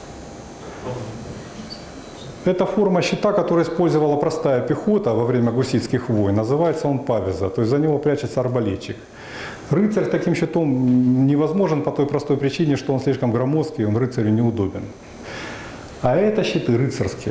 Это форма щита, которую использовала простая пехота во время гуситских войн. Называется он павеза, то есть за него прячется арбалетчик. Рыцарь с таким щитом невозможен по той простой причине, что он слишком громоздкий, он рыцарю неудобен. А это щиты рыцарские.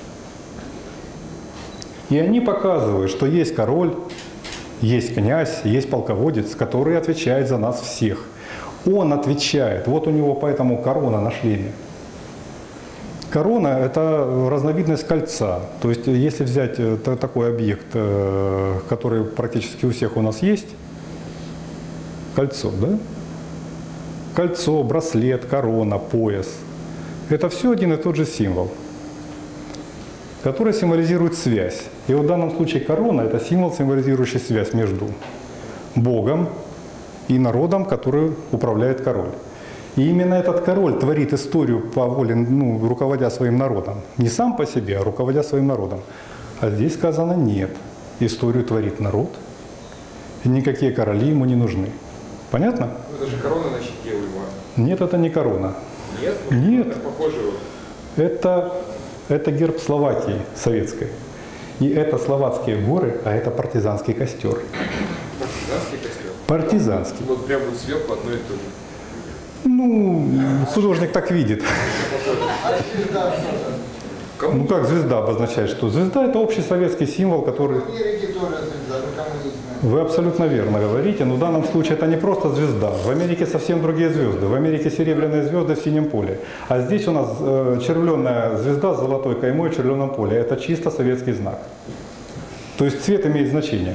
И они показывают, что есть король, есть князь, есть полководец, который отвечает за нас всех. Он отвечает. Вот у него поэтому корона на шлеме. Корона – это разновидность кольца. То есть если взять такой объект, который практически у всех у нас есть, кольцо, да? Кольцо, браслет, корона, пояс. Это все один и тот же символ, который символизирует связь. И вот в данном случае корона – это символ, символизирующий связь между Богом и народом, который управляет король. И именно этот король творит историю по воле, руководя своим народом. Не сам по себе, а руководя своим народом. А здесь сказано нет. Историю творит народ, и никакие короли ему не нужны. Понятно? Это же корона на щите у льва. Нет, это не корона. Нет? Нет. Это похоже. Это герб Словакии советской. И это словацкие горы, а это партизанский костер. Партизанский костер? Партизанский. Вот прямо вот сверху одно и то же. Художник так видит. Ну как звезда обозначает, что звезда – это общий советский символ, который… Вы абсолютно верно говорите, но в данном случае это не просто звезда. В Америке совсем другие звезды. В Америке серебряные звезды в синем поле. А здесь у нас червленая звезда с золотой каймой в червленом поле. Это чисто советский знак. То есть цвет имеет значение.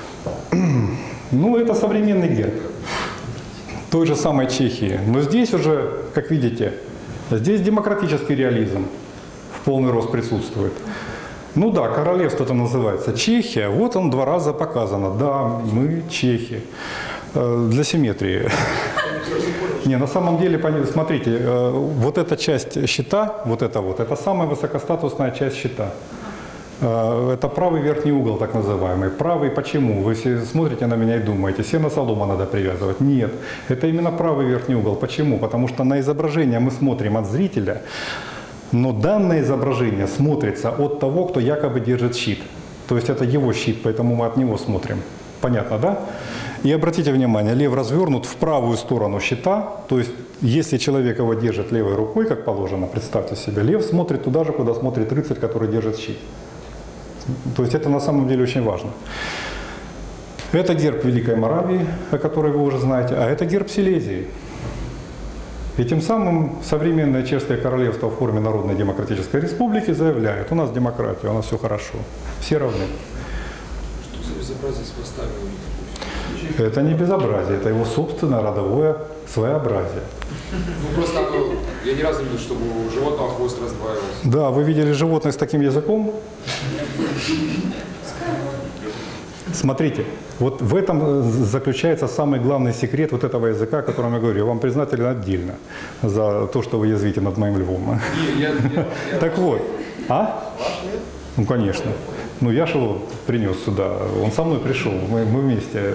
Это современный герб той же самой Чехии. Но здесь уже, как видите, здесь демократический реализм в полный рост присутствует. Королевство это называется Чехия. Вот он 2 раза показано. Да, мы чехи. Для симметрии. На самом деле, смотрите, вот эта часть щита, это самая высокостатусная часть щита. Это правый верхний угол, так называемый. Правый почему? Вы все смотрите на меня и думаете, сено-солома надо привязывать. Нет, это именно правый верхний угол. Почему? Потому что на изображение мы смотрим от зрителя, но данное изображение смотрится от того, кто якобы держит щит. То есть это его щит, поэтому мы от него смотрим. Понятно, да? И обратите внимание, лев развернут в правую сторону щита, то есть если человек его держит левой рукой, как положено, представьте себе, лев смотрит туда же, куда смотрит рыцарь, который держит щит. То есть это на самом деле очень важно. Это герб Великой Моравии, о которой вы уже знаете, а это герб Силезии. И тем самым современное чешское королевство в форме Народной Демократической Республики заявляет, у нас демократия, у нас все хорошо, все равны. Что за безобразие с хвостами? Это не безобразие, это его собственное родовое своеобразие. Просто я ни разу не видел, чтобы у животного хвост раздваивался. Да, вы видели животных с таким языком? Смотрите, вот в этом заключается самый главный секрет вот этого языка, о котором я говорю. Я вам признателен отдельно за то, что вы язвите над моим львом. Так вот, а? Ну, конечно. Ну, я же его принес сюда, он со мной пришел, мы вместе.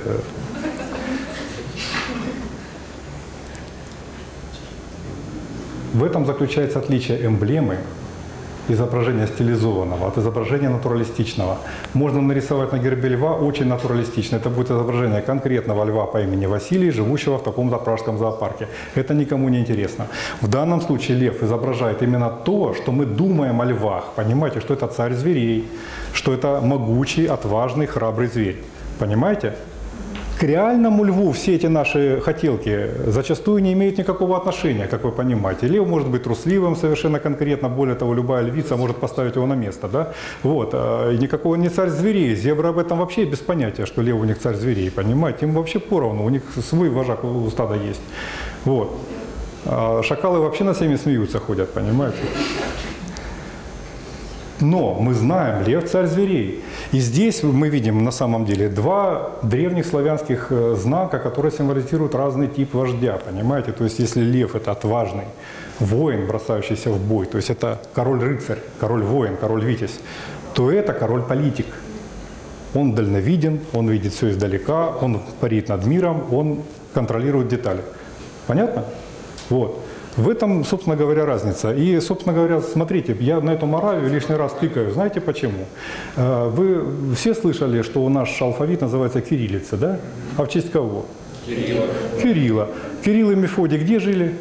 В этом заключается отличие эмблемы, изображения стилизованного, от изображения натуралистичного. Можно нарисовать на гербе льва очень натуралистично. Это будет изображение конкретного льва по имени Василий, живущего в таком-то пражском зоопарке. Это никому не интересно. В данном случае лев изображает именно то, что мы думаем о львах. Понимаете, что это царь зверей, что это могучий, отважный, храбрый зверь. Понимаете? К реальному льву все эти наши хотелки зачастую не имеют никакого отношения, как вы понимаете. Лев может быть трусливым совершенно конкретно, более того, любая львица может поставить его на место. Да? Вот. И никакого не царь зверей. Зебры об этом вообще без понятия, что лев у них царь зверей, понимаете. Им вообще поровну, у них свой вожак у стада есть. Вот. А шакалы вообще над всеми смеются, ходят, понимаете. Но мы знаем, лев царь зверей. И здесь мы видим на самом деле два древних славянских знака, которые символизируют разный тип вождя, понимаете? То есть если лев – это отважный воин, бросающийся в бой, то есть это король-рыцарь, король-воин, король-витязь, то это король-политик. Он дальновиден, он видит все издалека, он парит над миром, он контролирует детали. Понятно? Вот. В этом, собственно говоря, разница. И, собственно говоря, смотрите, я на эту Моравию лишний раз тыкаю. Знаете почему? Вы все слышали, что наш алфавит называется кириллица, да? А в честь кого? Кирилла. Кирилла. Кирилл и Мефодий где жили?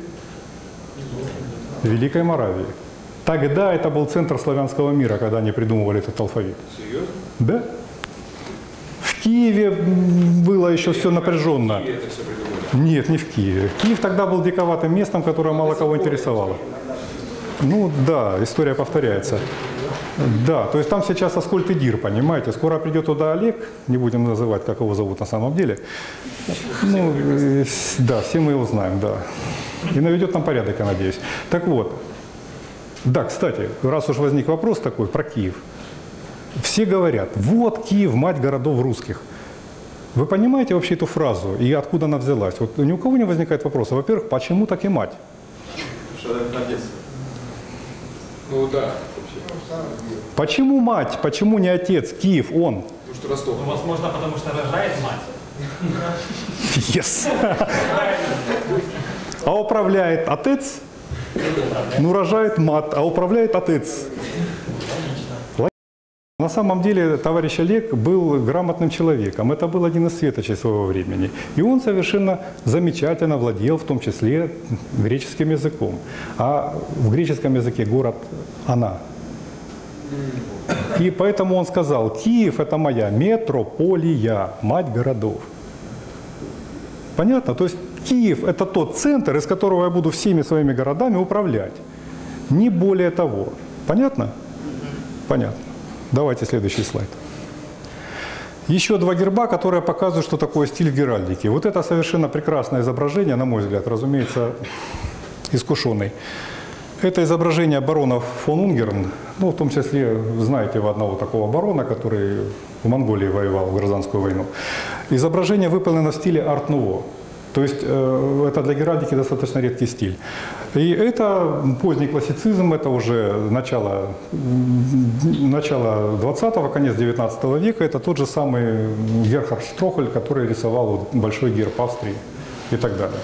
В Великой Моравии. Тогда это был центр славянского мира, когда они придумывали этот алфавит. Серьезно? Да? В Киеве было еще все напряженно. Это все придумали? Нет, не в Киеве. Киев тогда был диковатым местом, которое мало кого интересовало. Ну да, история повторяется. Да, то есть там сейчас Аскольд и Дир, понимаете. Скоро придет туда Олег, не будем называть, как его зовут на самом деле. Ну, да, все мы его знаем, да. И наведет там порядок, я надеюсь. Так вот, да, кстати, раз уж возник вопрос такой про Киев. Все говорят, вот Киев, мать городов русских. Вы понимаете вообще эту фразу и откуда она взялась? Вот ни у кого не возникает вопроса. Во-первых, почему так и мать? Что это отец? Ну да. Почему мать? Почему не отец? Киев, он. Ну что Ростов. Ну, возможно, потому что рожает мать. Yes. А управляет отец? Ну, рожает мать, а управляет отец. На самом деле товарищ Олег был грамотным человеком. Это был один из светочей своего времени. И он совершенно замечательно владел, в том числе, греческим языком. А в греческом языке город «она». И поэтому он сказал, Киев – это моя метрополия, мать городов. Понятно? То есть Киев – это тот центр, из которого я буду всеми своими городами управлять. Не более того. Понятно? Понятно. Давайте следующий слайд. Еще два герба, которые показывают, что такое стиль в геральдике. Вот это совершенно прекрасное изображение, на мой взгляд, разумеется, искушенный. Это изображение барона фон Унгерн. Ну, в том числе, знаете вы одного такого барона, который в Монголии воевал в гражданскую войну. Изображение выполнено в стиле арт-нуво. То есть это для геральдики достаточно редкий стиль. И это поздний классицизм, это уже начало 20-го, конец 19 века. Это тот же самый Герхард Штрохель, который рисовал большой герб Австрии и так далее.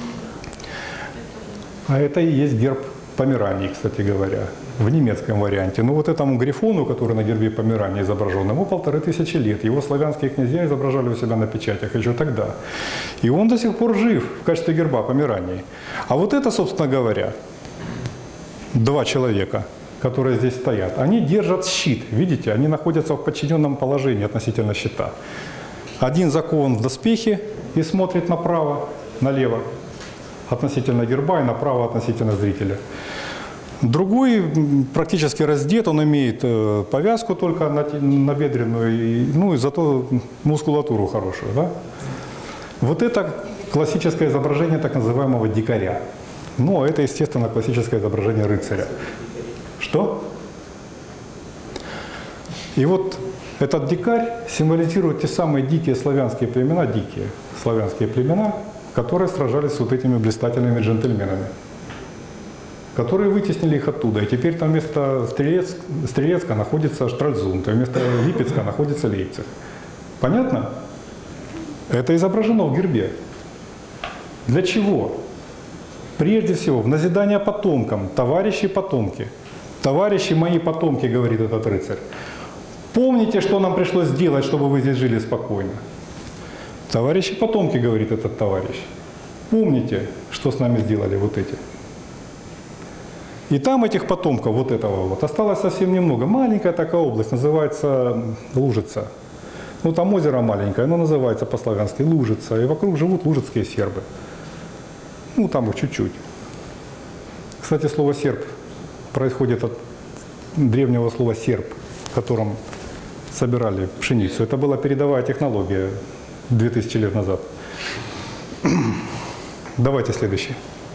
А это и есть герб Померании, кстати говоря, в немецком варианте. Но вот этому грифону, который на гербе Померании изображен, ему 1500 лет. Его славянские князья изображали у себя на печатях еще тогда. И он до сих пор жив в качестве герба Померании. А вот это, собственно говоря, два человека, которые здесь стоят, они держат щит. Видите, они находятся в подчиненном положении относительно щита. Один закован в доспехи и смотрит направо, налево относительно герба и направо относительно зрителя. Другой практически раздет, он имеет повязку только набедренную, ну и зато мускулатуру хорошую. Да? Вот это классическое изображение так называемого дикаря. Ну, а это, естественно, классическое изображение рыцаря. Что? И вот Этот дикарь символизирует те самые дикие славянские племена, которые сражались с вот этими блистательными джентльменами, которые вытеснили их оттуда. И теперь там вместо Стрелецка находится Штральзунд, а вместо Липецка находится Лейпциг. Понятно? Это изображено в гербе. Для чего? Прежде всего, в назидание потомкам, товарищи потомки. Товарищи мои потомки, говорит этот рыцарь. Помните, что нам пришлось сделать, чтобы вы здесь жили спокойно? Товарищи потомки, говорит этот товарищ. Помните, что с нами сделали вот эти? И там этих потомков, вот этого вот, осталось совсем немного. Маленькая такая область, называется Лужица. Ну там озеро маленькое, оно называется по-славянски Лужица. И вокруг живут лужицкие сербы. Ну там их чуть-чуть. Кстати, слово «серб» происходит от древнего слова «серб», в котором собирали пшеницу. Это была передовая технология 2000 лет назад. Давайте следующий.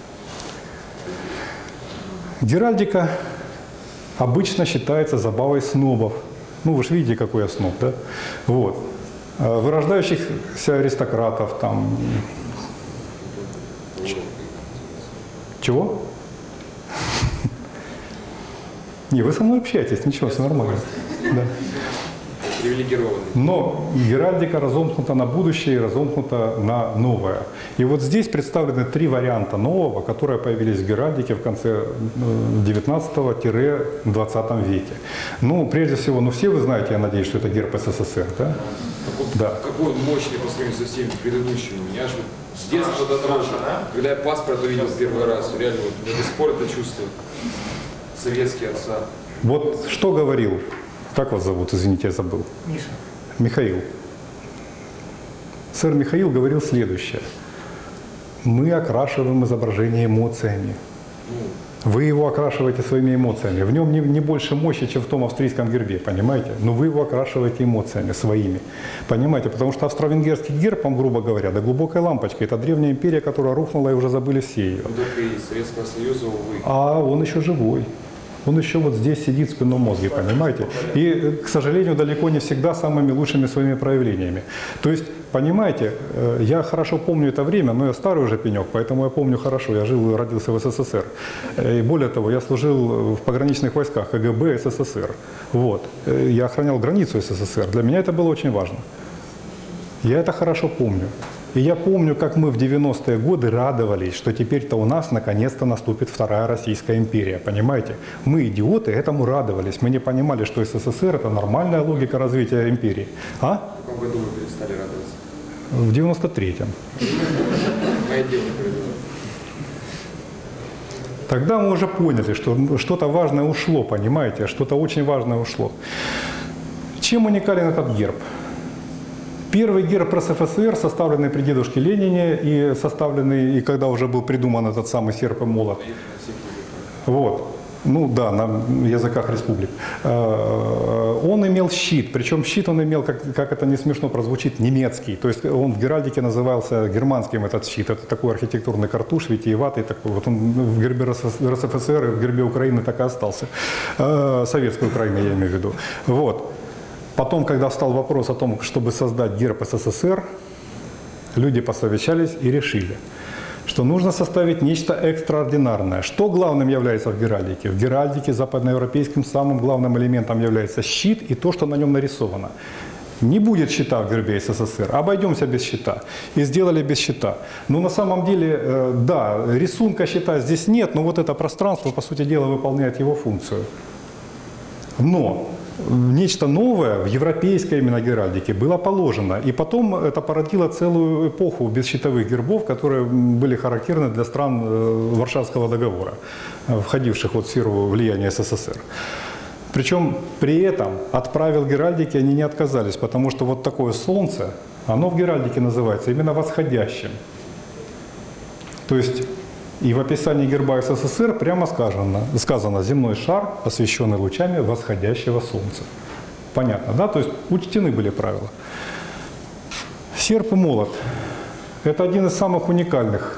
Геральдика обычно считается забавой снобов. Ну, вы же видите, какой я сноб, да? Вот. Вырождающихся аристократов, там... Чего? Не, вы со мной общаетесь, ничего, все нормально. Да. Привилегированный. Но геральдика разомкнута на будущее и разомкнута на новое. И вот здесь представлены три варианта нового, которые появились в геральдике в конце 19-20 веке. Ну, прежде всего, ну все вы знаете, я надеюсь, что это герб СССР, да? Да. Какой он мощный по сравнению со всеми предыдущими. У меня же с детства до дрожи, когда я паспорт увидел в первый раз, реально, вот, я до сих пор это чувствую. Советский отца. Вот что говорил, как вас зовут, извините, я забыл? Миша. Михаил. Сэр Михаил говорил следующее. Мы окрашиваем изображение эмоциями. Вы его окрашиваете своими эмоциями. В нем не больше мощи, чем в том австрийском гербе, понимаете? Но вы его окрашиваете эмоциями своими. Понимаете? Потому что австро-венгерский герб, он, грубо говоря, до глубокой лампочки. Это древняя империя, которая рухнула, и уже забыли все ее. Только из Советского Союза, увы. А он еще живой. Он еще вот здесь сидит в спинном мозге, понимаете? И, к сожалению, далеко не всегда самыми лучшими своими проявлениями. То есть, понимаете, я хорошо помню это время, но я старый уже пенек, поэтому я помню хорошо. Я жил и родился в СССР. И более того, я служил в пограничных войсках КГБ СССР. Вот. Я охранял границу СССР. Для меня это было очень важно. Я это хорошо помню. И я помню, как мы в 90-е годы радовались, что теперь-то у нас наконец-то наступит вторая Российская империя. Понимаете? Мы, идиоты, этому радовались. Мы не понимали, что СССР – это нормальная логика развития империи. А? В каком году вы перестали радоваться? В 93-м. Моя девушка говорила. Тогда мы уже поняли, что что-то важное ушло, понимаете? Что-то очень важное ушло. Чем уникален этот герб? Первый герб РСФСР, составленный при дедушке Ленине и составленный, и когда уже был придуман этот самый серп и молот. Вот. Ну да, на языках республик. Он имел щит, причем щит он имел, как это не смешно прозвучит, немецкий. То есть он в геральдике назывался германским этот щит. Это такой архитектурный картуш, витиеватый такой. Вот он в гербе РСФСР и в гербе Украины так и остался. Советской Украины я имею в виду. Вот. Потом, когда встал вопрос о том, чтобы создать герб СССР, люди посовещались и решили, что нужно составить нечто экстраординарное. Что главным является в геральдике? В геральдике западноевропейским самым главным элементом является щит и то, что на нем нарисовано. Не будет щита в гербе СССР, обойдемся без щита. И сделали без щита. Но на самом деле, да, рисунка щита здесь нет, но вот это пространство, по сути дела, выполняет его функцию. Но нечто новое в европейской именно геральдике было положено. И потом это породило целую эпоху бесщитовых гербов, которые были характерны для стран Варшавского договора, входивших в сферу влияния СССР. Причем при этом от правил геральдики они не отказались, потому что вот такое солнце, оно в геральдике называется именно восходящим. То есть и в описании герба СССР прямо сказано «земной шар, освещенный лучами восходящего солнца». Понятно, да? То есть учтены были правила. Серп и молот – это один из самых уникальных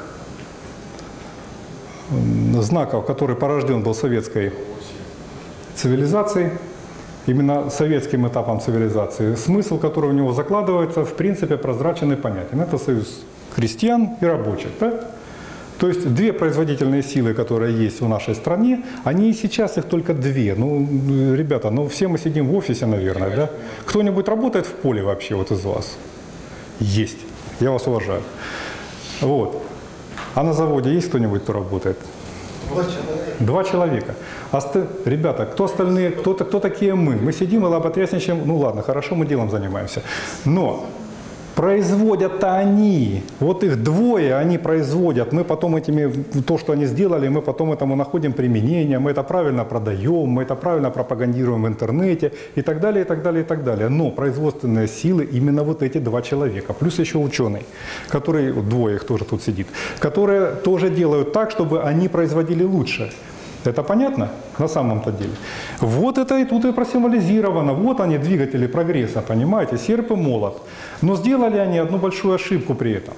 знаков, который порожден был советской цивилизацией. именно советским этапом цивилизации, смысл которого в него закладывается, в принципе, прозрачен и понятен. Это союз крестьян и рабочих. Да? То есть две производительные силы, которые есть в нашей стране, они и сейчас их только две. Ну, ребята, ну все мы сидим в офисе, наверное, да? Кто-нибудь работает в поле вообще вот из вас? Есть. Я вас уважаю. Вот. А на заводе есть кто-нибудь, кто работает? 2 человека. Ребята, кто остальные, кто такие мы? Мы сидим и лоботрясничаем, ну ладно, хорошо, мы делом занимаемся. Но производят-то они, вот их 2, они производят, мы потом то, что они сделали, мы потом этому находим применение, мы это правильно продаем, мы это правильно пропагандируем в интернете и так далее, и так далее, и так далее. Но производственные силы именно вот эти 2 человека, плюс еще ученый, который, 2 их тоже тут сидит, которые тоже делают так, чтобы они производили лучше. Это понятно на самом-то деле? Вот это и тут и просимволизировано. Вот они, двигатели прогресса, понимаете, серп и молот. Но сделали они одну большую ошибку при этом.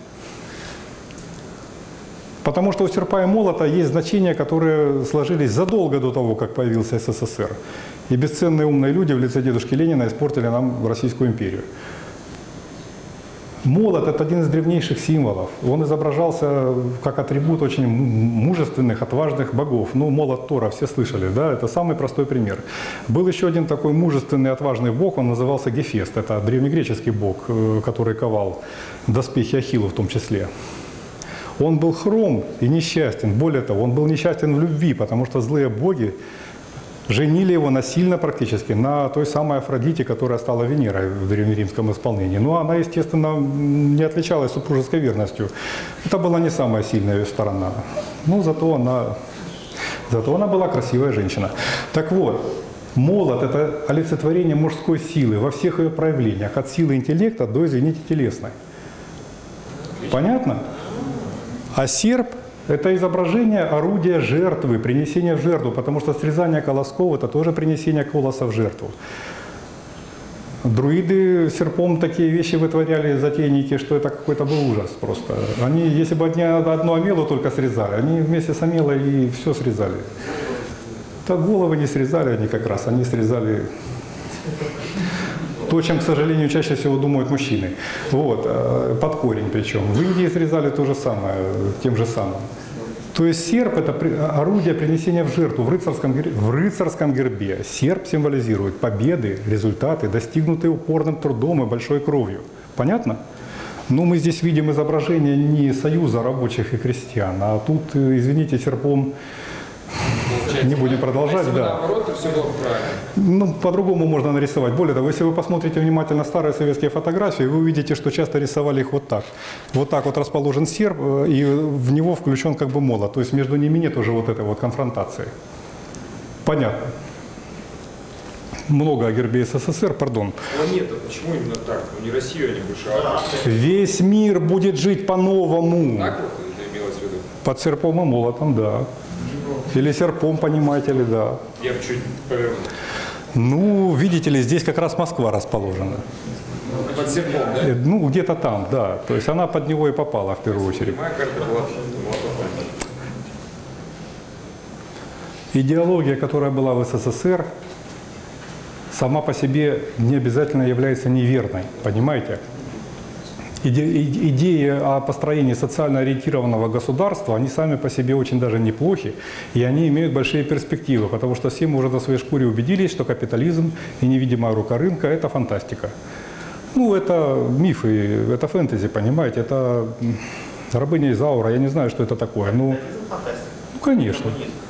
Потому что у серпа и молота есть значения, которые сложились задолго до того, как появился СССР. И бесценные умные люди в лице дедушки Ленина испортили нам Российскую империю. Молот – это один из древнейших символов. Он изображался как атрибут очень мужественных, отважных богов. Ну, молот Тора, все слышали, да? Это самый простой пример. Был еще один такой мужественный, отважный бог, он назывался Гефест. Это древнегреческий бог, который ковал доспехи Ахиллу в том числе. Он был хром и несчастен. Более того, он был несчастен в любви, потому что злые боги женили его насильно практически на той самой Афродите, которая стала Венерой в древнеримском исполнении. Но она, естественно, не отличалась супружеской верностью. Это была не самая сильная ее сторона. Но зато она была красивая женщина. Так вот, молот – это олицетворение мужской силы во всех ее проявлениях, от силы интеллекта до, извините, телесной. Понятно? А серп – это изображение орудия жертвы, принесения в жертву, потому что срезание колосков – это тоже принесение колоса в жертву. Друиды серпом такие вещи вытворяли, затейники, что это какой-то был ужас просто. Они, если бы одну омелу только срезали, они вместе с омелой и все срезали. Так головы не срезали они как раз, они срезали то, чем, к сожалению, чаще всего думают мужчины. Вот, под корень причем. В Индии срезали то же самое, тем же самым. То есть серп – это орудие принесения в жертву в рыцарском гербе. Серп символизирует победы, результаты, достигнутые упорным трудом и большой кровью. Понятно? Но мы здесь видим изображение не союза рабочих и крестьян, а тут, извините, серпом не будем продолжать. Да. Наоборот, то все было правильно. Ну, по-другому можно нарисовать. Более того, если вы посмотрите внимательно старые советские фотографии, вы увидите, что часто рисовали их вот так. Вот так вот расположен серп, и в него включен как бы молот. То есть между ними нет уже вот этой вот конфронтации. Понятно. Много о гербе СССР, пардон. Планета, почему именно так? Ну, не Россию они больше, а Весь мир будет жить по-новому. так вот это имелось в виду? Под серпом и молотом, да. Или серпом, понимаете ли, да. Я бы чуть повернул. Ну, видите ли, здесь как раз Москва расположена. Под серпом, да? Ну, где-то там, да. То есть она под него и попала в первую очередь. Моя карта была. Идеология, которая была в СССР, сама по себе не обязательно является неверной, понимаете? Идеи о построении социально ориентированного государства, они сами по себе очень даже неплохи, и они имеют большие перспективы, потому что все мы уже на своей шкуре убедились, что капитализм и невидимая рука рынка – это фантастика. Ну, это мифы, это фэнтези, понимаете, это рабыня Изаура, я не знаю, что это такое. Ну, конечно.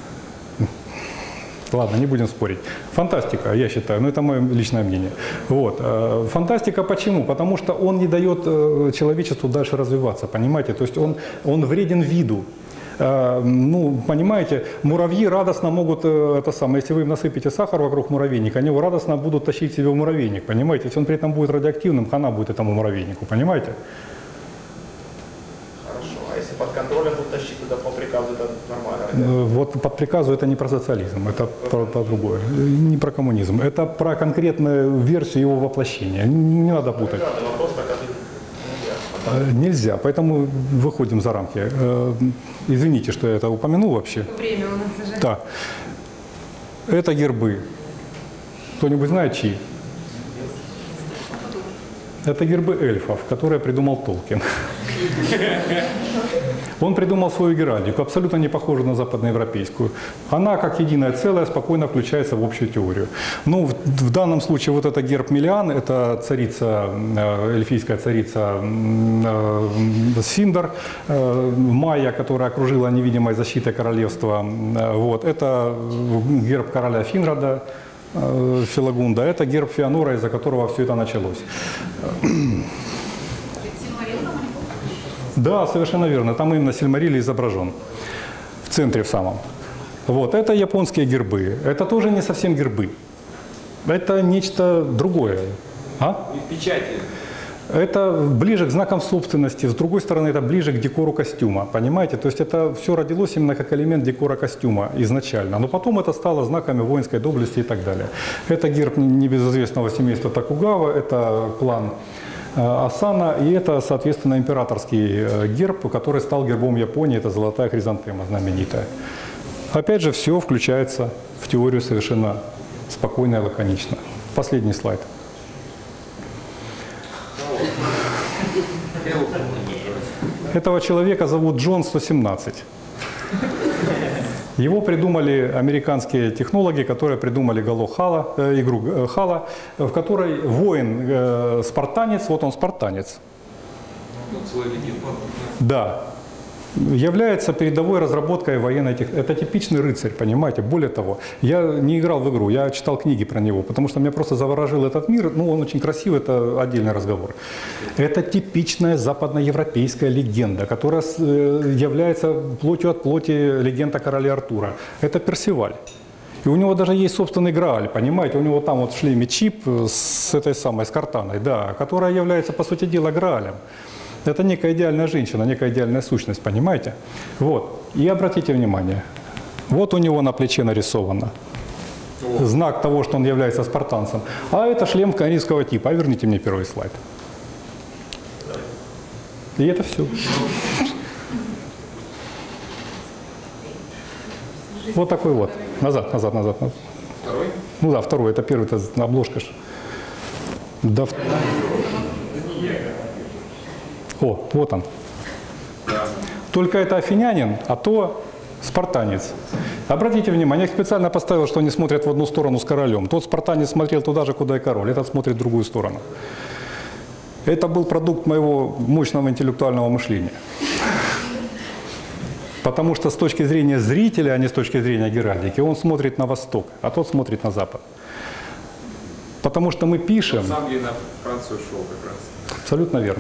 Ладно, не будем спорить. Фантастика, я считаю, но это мое личное мнение. Вот. Фантастика почему? Потому что он не дает человечеству дальше развиваться, понимаете? То есть он вреден виду. Ну, понимаете, муравьи радостно могут, если вы им насыпите сахар вокруг муравейника, они его радостно будут тащить себе в муравейник, понимаете? Если он при этом будет радиоактивным, хана будет этому муравейнику, понимаете? Под контролем будут тащить туда по приказу, это нормально. Вот по приказу это не про социализм, это про другое, не про коммунизм. Это про конкретную версию его воплощения. Не надо путать. Вопрос нельзя, поэтому выходим за рамки. Извините, что я это упомянул вообще. Время у нас уже. Да. Это гербы. Кто-нибудь знает, чьи? Это гербы эльфов, которые придумал Толкин. Он придумал свою геральдику, абсолютно не похожую на западноевропейскую. Она, как единое целое, спокойно включается в общую теорию. Ну, в данном случае вот это герб Мелиан, это царица, эльфийская царица Синдар, Майя, которая окружила невидимой защитой королевства. Вот. Это герб короля Финрада, Филагунда. Это герб Феонора, из-за которого все это началось. Да, совершенно верно. Там именно Сильмариль изображен. В центре в самом. Вот. Это японские гербы. Это тоже не совсем гербы. Это нечто другое. А? Печати. Это ближе к знакам собственности. С другой стороны, это ближе к декору костюма. Понимаете? То есть это все родилось именно как элемент декора костюма изначально. Но потом это стало знаками воинской доблести и так далее. Это герб небезызвестного семейства Токугава. Это клан Асана, и это, соответственно, императорский герб, который стал гербом Японии, это золотая хризантема знаменитая. Опять же, все включается в теорию совершенно спокойно и лаконично. Последний слайд. Этого человека зовут Джон 117. Его придумали американские технологи, которые придумали игру Хала, в которой воин спартанец, вот он спартанец. Да. Является передовой разработкой военной техники. Это типичный рыцарь, понимаете? Более того, я не играл в игру, я читал книги про него, потому что меня просто заворожил этот мир. Ну, он очень красивый, это отдельный разговор. Это типичная западноевропейская легенда, которая является плотью от плоти легенда короля Артура. Это Персиваль. И у него даже есть собственный Грааль, понимаете? У него там вот в шлеме чип с этой самой, с картаной, да, которая является, по сути дела, Граалем. Это некая идеальная женщина, некая идеальная сущность, понимаете? Вот. И обратите внимание, вот у него на плече нарисовано знак того, что он является спартанцем. А это шлем коринфского типа. А верните мне первый слайд. И это все. Вот такой вот. Назад. Второй? Ну да, второй. Это первый, это обложка. Да. О, вот он. Только это афинянин, а то спартанец. Обратите внимание, я специально поставил, что они смотрят в одну сторону с королем. Тот спартанец смотрел туда же, куда и король, этот смотрит в другую сторону. Это был продукт моего мощного интеллектуального мышления. Потому что с точки зрения зрителя, а не с точки зрения геральдики, он смотрит на восток, а тот смотрит на запад. Потому что мы пишем... Сам я на Францию шел как раз. Абсолютно верно.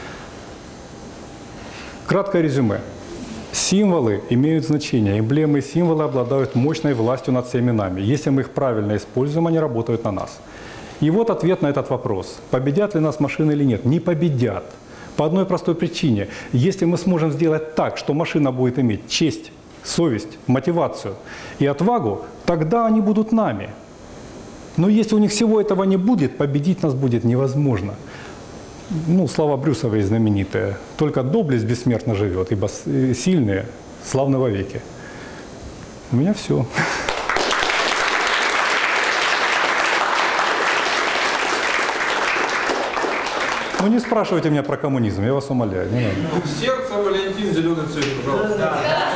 Краткое резюме. Символы имеют значение. Эмблемы и символы обладают мощной властью над всеми нами. Если мы их правильно используем, они работают на нас. И вот ответ на этот вопрос. Победят ли нас машины или нет? Не победят. По одной простой причине. Если мы сможем сделать так, что машина будет иметь честь, совесть, мотивацию и отвагу, тогда они будут нами. Но если у них всего этого не будет, победить нас будет невозможно. Ну, слова Брюсовой знаменитые. Только доблесть бессмертно живет, ибо сильные славны вовеки. У меня все. Ну, не спрашивайте меня про коммунизм, я вас умоляю. Не надо. Сердце, Валентин, зеленый цвет, пожалуйста.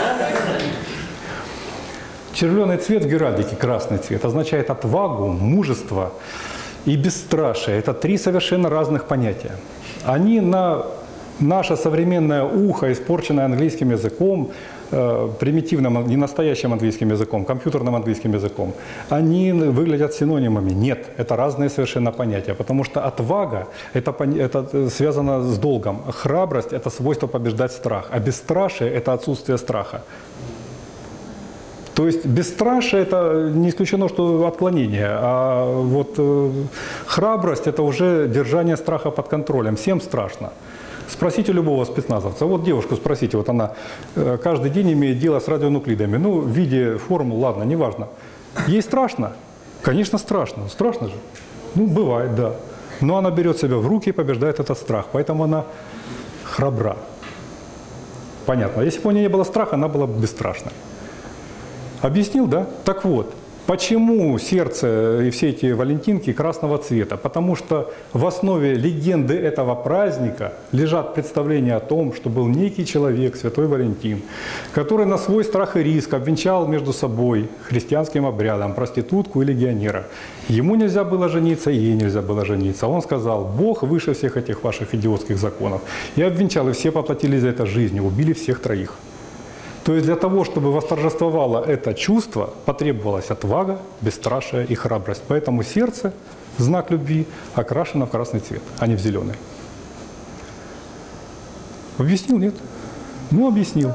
Червленый цвет в геральдике, красный цвет, означает отвагу, мужество и бесстрашие. Это три совершенно разных понятия. Они на наше современное ухо, испорченное английским языком, примитивным, не настоящим английским языком, компьютерным английским языком, они выглядят синонимами. Нет, это разные совершенно понятия, потому что отвага это связано с долгом, храбрость – это свойство побеждать страх, а бесстрашие – это отсутствие страха. То есть бесстрашие – это не исключено, что отклонение, а вот храбрость – это уже держание страха под контролем. Всем страшно. Спросите любого спецназовца. Вот девушку спросите, вот она каждый день имеет дело с радионуклидами. Ну, в виде формул, ладно, неважно. Ей страшно? Конечно, страшно. Страшно же? Ну, бывает, да. Но она берет себя в руки и побеждает этот страх. Поэтому она храбра. Понятно. Если бы у нее не было страха, она была бы бесстрашной. Объяснил, да? Так вот, Почему сердце и все эти валентинки красного цвета? Потому что в основе легенды этого праздника лежат представления о том, что был некий человек, святой Валентин, который на свой страх и риск обвенчал между собой христианским обрядом проститутку и легионера. Ему нельзя было жениться, ей нельзя было жениться. Он сказал: Бог выше всех этих ваших идиотских законов. И обвенчал, и все поплатились за это жизнью, убили всех троих. То есть для того, чтобы восторжествовало это чувство, потребовалась отвага, бесстрашие и храбрость. Поэтому сердце, знак любви, окрашено в красный цвет, а не в зеленый. Объяснил, нет? Ну, объяснил.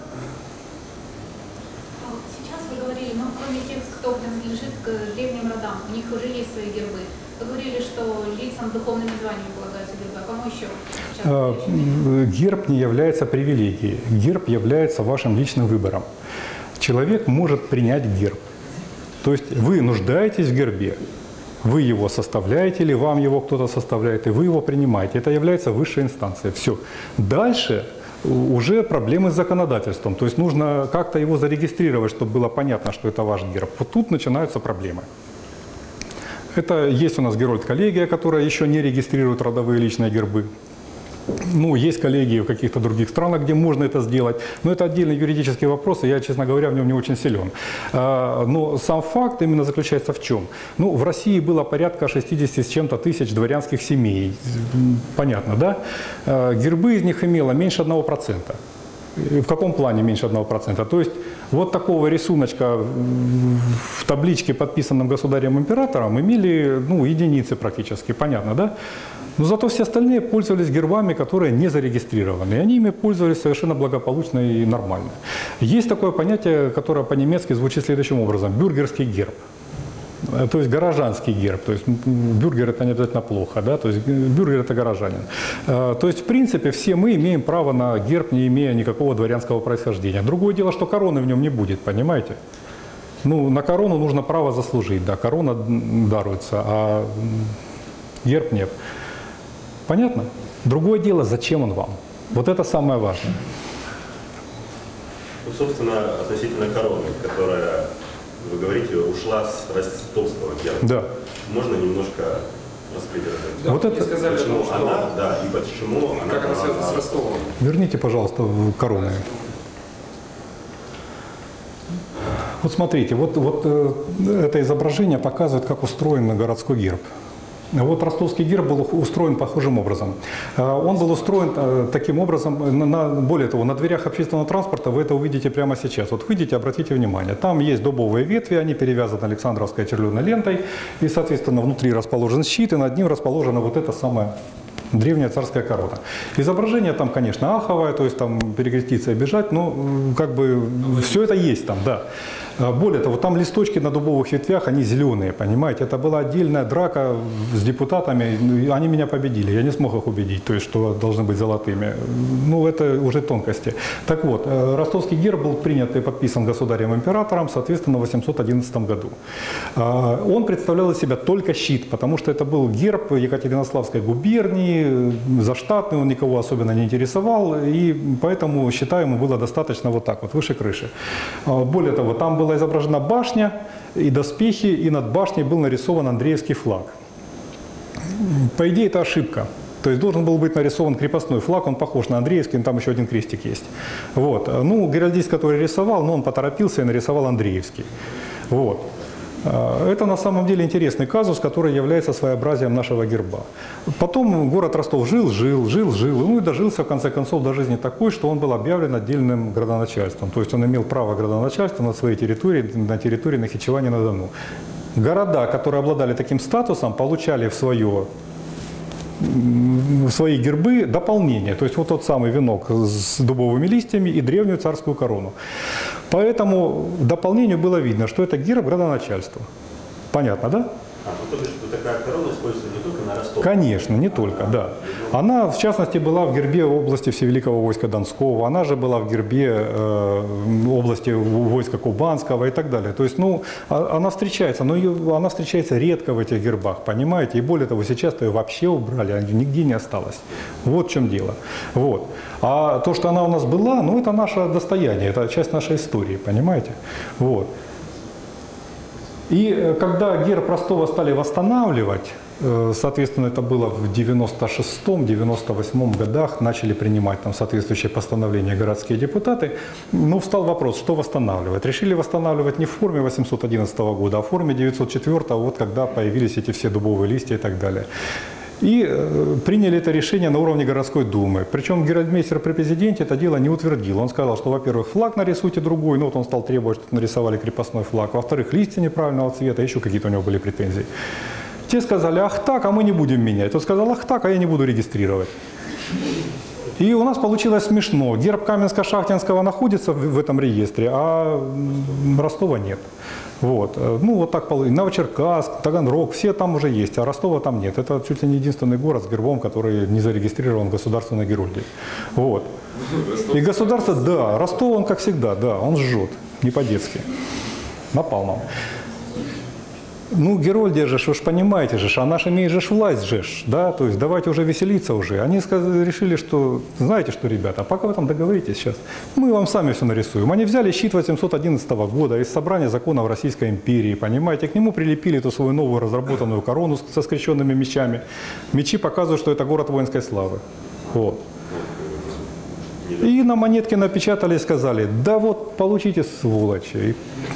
Сейчас вы говорили, ну, кроме тех, кто принадлежит к древним родам, у них уже есть свои гербы. Вы говорили, что лицам духовными званиями полагаются гербы. А кому еще? Герб не является привилегией. Герб является вашим личным выбором. Человек может принять герб. То есть вы нуждаетесь в гербе, вы его составляете или вам его кто-то составляет, и вы его принимаете. Это является высшей инстанцией. Все. Дальше уже проблемы с законодательством. То есть нужно как-то его зарегистрировать, чтобы было понятно, что это ваш герб. Вот тут начинаются проблемы. Это есть у нас Герольд-коллегия, которая еще не регистрирует родовые личные гербы. Ну, есть коллегии в каких-то других странах, где можно это сделать, но это отдельный юридический вопрос, и я, честно говоря, в нем не очень силен. Но сам факт именно заключается в чем? Ну, в России было порядка 60 с чем-то тысяч дворянских семей, понятно, да? Гербы из них имело меньше 1%. В каком плане меньше 1%? То есть вот такого рисуночка в табличке, подписанном государем-императором, имели, ну, единицы практически, понятно, да? Но зато все остальные пользовались гербами, которые не зарегистрированы. И они ими пользовались совершенно благополучно и нормально. Есть такое понятие, которое по-немецки звучит следующим образом – бюргерский герб. То есть горожанский герб. То есть бюргер – это не обязательно плохо, да? То есть бюргер – это горожанин. То есть в принципе все мы имеем право на герб, не имея никакого дворянского происхождения. Другое дело, что короны в нем не будет, понимаете? Ну, на корону нужно право заслужить, да, корона даруется, а герб нет. Понятно? Другое дело, зачем он вам? Вот это самое важное. Ну, собственно, относительно короны, которая, вы говорите, ушла с ростовского герба. Да. Можно немножко раскрыть это? Да, вот это сказали, почему что она, да, и почему она... Как она связана с Ростовом? Верните, пожалуйста, короны. Вот смотрите, вот это изображение показывает, как устроен городской герб. Вот ростовский герб был устроен похожим образом. Он был устроен таким образом, более того, на дверях общественного транспорта вы это увидите прямо сейчас. Вот выйдите, обратите внимание, там есть дубовые ветви, они перевязаны Александровской червленой лентой, и, соответственно, внутри расположен щит, и над ним расположена вот эта самая древняя царская корона. Изображение там, конечно, аховое, то есть там перекреститься и бежать, но как бы все это есть там, да. Более того, там листочки на дубовых ветвях, они зеленые, понимаете. Это была отдельная драка с депутатами, они меня победили, я не смог их убедить, то есть, что должны быть золотыми. Ну, это уже тонкости. Так вот, ростовский герб был принят и подписан государем-императором, соответственно, в 811 году. Он представлял из себя только щит, потому что это был герб Екатеринославской губернии, заштатный, он никого особенно не интересовал, и поэтому щита ему было достаточно вот так вот, выше крыши. Более того, там была изображена башня и доспехи, и над башней был нарисован Андреевский флаг. По идее, это ошибка. То есть должен был быть нарисован крепостной флаг, он похож на Андреевский, но там еще один крестик есть. Вот. Ну, геральдист, который рисовал, но он поторопился и нарисовал Андреевский. Вот. Это на самом деле интересный казус, который является своеобразием нашего герба. Потом город Ростов жил, ну и дожился в конце концов до жизни такой, что он был объявлен отдельным градоначальством. То есть он имел право градоначальства на своей территории, на территории Нахичевани-на-Дону. Города, которые обладали таким статусом, получали в свои гербы дополнение. То есть вот тот самый венок с дубовыми листьями и древнюю царскую корону. Поэтому дополнению было видно, что это герб градоначальства. Понятно, да? То есть, что такая корона используется не только на Ростов? Конечно, не только, да. Она, в частности, была в гербе области Всевеликого войска Донского, она же была в гербе области войска Кубанского и так далее. То есть, ну, она встречается, но она встречается редко в этих гербах, понимаете? И более того, сейчас-то ее вообще убрали, нигде не осталось. Вот в чем дело. Вот. А то, что она у нас была, ну, это наше достояние, это часть нашей истории, понимаете? Вот. И когда герб Ростова стали восстанавливать, соответственно, это было в 96-98 годах, начали принимать там соответствующие постановления городские депутаты, ну, встал вопрос, что восстанавливать. Решили восстанавливать не в форме 811 года, а в форме 904, вот когда появились эти все дубовые листья и так далее. И приняли это решение на уровне городской думы. Причем геральдмейстер при президенте это дело не утвердил. Он сказал, что, во-первых, флаг нарисуйте другой, ну вот он стал требовать, чтобы нарисовали крепостной флаг. Во-вторых, листья неправильного цвета, еще какие-то у него были претензии. Те сказали, ах так, а мы не будем менять. Тот сказал, ах так, а я не буду регистрировать. И у нас получилось смешно. Герб Каменска-Шахтинского находится в этом реестре, а Ростова нет. Вот. Ну, вот так получилось. Новочеркасск, Таганрог, все там уже есть, а Ростова там нет. Это чуть ли не единственный город с гербом, который не зарегистрирован в государственной геральдике. Вот. И государство, да, Ростов, он как всегда, да, он жжет, не по-детски, напалмом. Ну, Герольдия же, вы же понимаете же, а наш имеет же власть же, да, то есть давайте уже веселиться уже. Они решили, что, знаете что, ребята, пока вы там договоритесь сейчас, мы вам сами все нарисуем. Они взяли щит 811 года из собрания законов Российской империи, понимаете, к нему прилепили эту свою новую разработанную корону со скрещенными мечами. Мечи показывают, что это город воинской славы. Вот. И на монетке напечатали и сказали, да вот, получите, сволочи.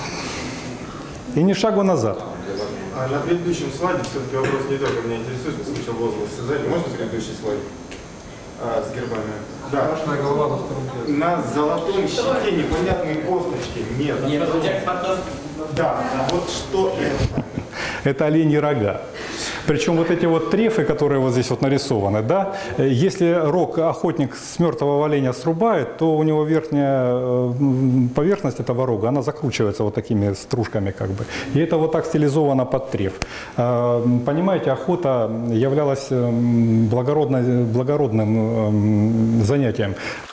И ни шагу назад. А на предыдущем слайде все-таки вопрос не только меня интересует, в случае возгласа сказали. Можно предыдущий слайд с гербами? Да. На золотом щите непонятные косточки. Нет. Да, вот что это? Это оленьи рога. Причем вот эти вот трефы, которые вот здесь вот нарисованы, да, если рог охотник с мертвого оленя срубает, то у него верхняя поверхность этого рога, она закручивается вот такими стружками как бы. И это вот так стилизовано под треф. Понимаете, охота являлась благородным занятием.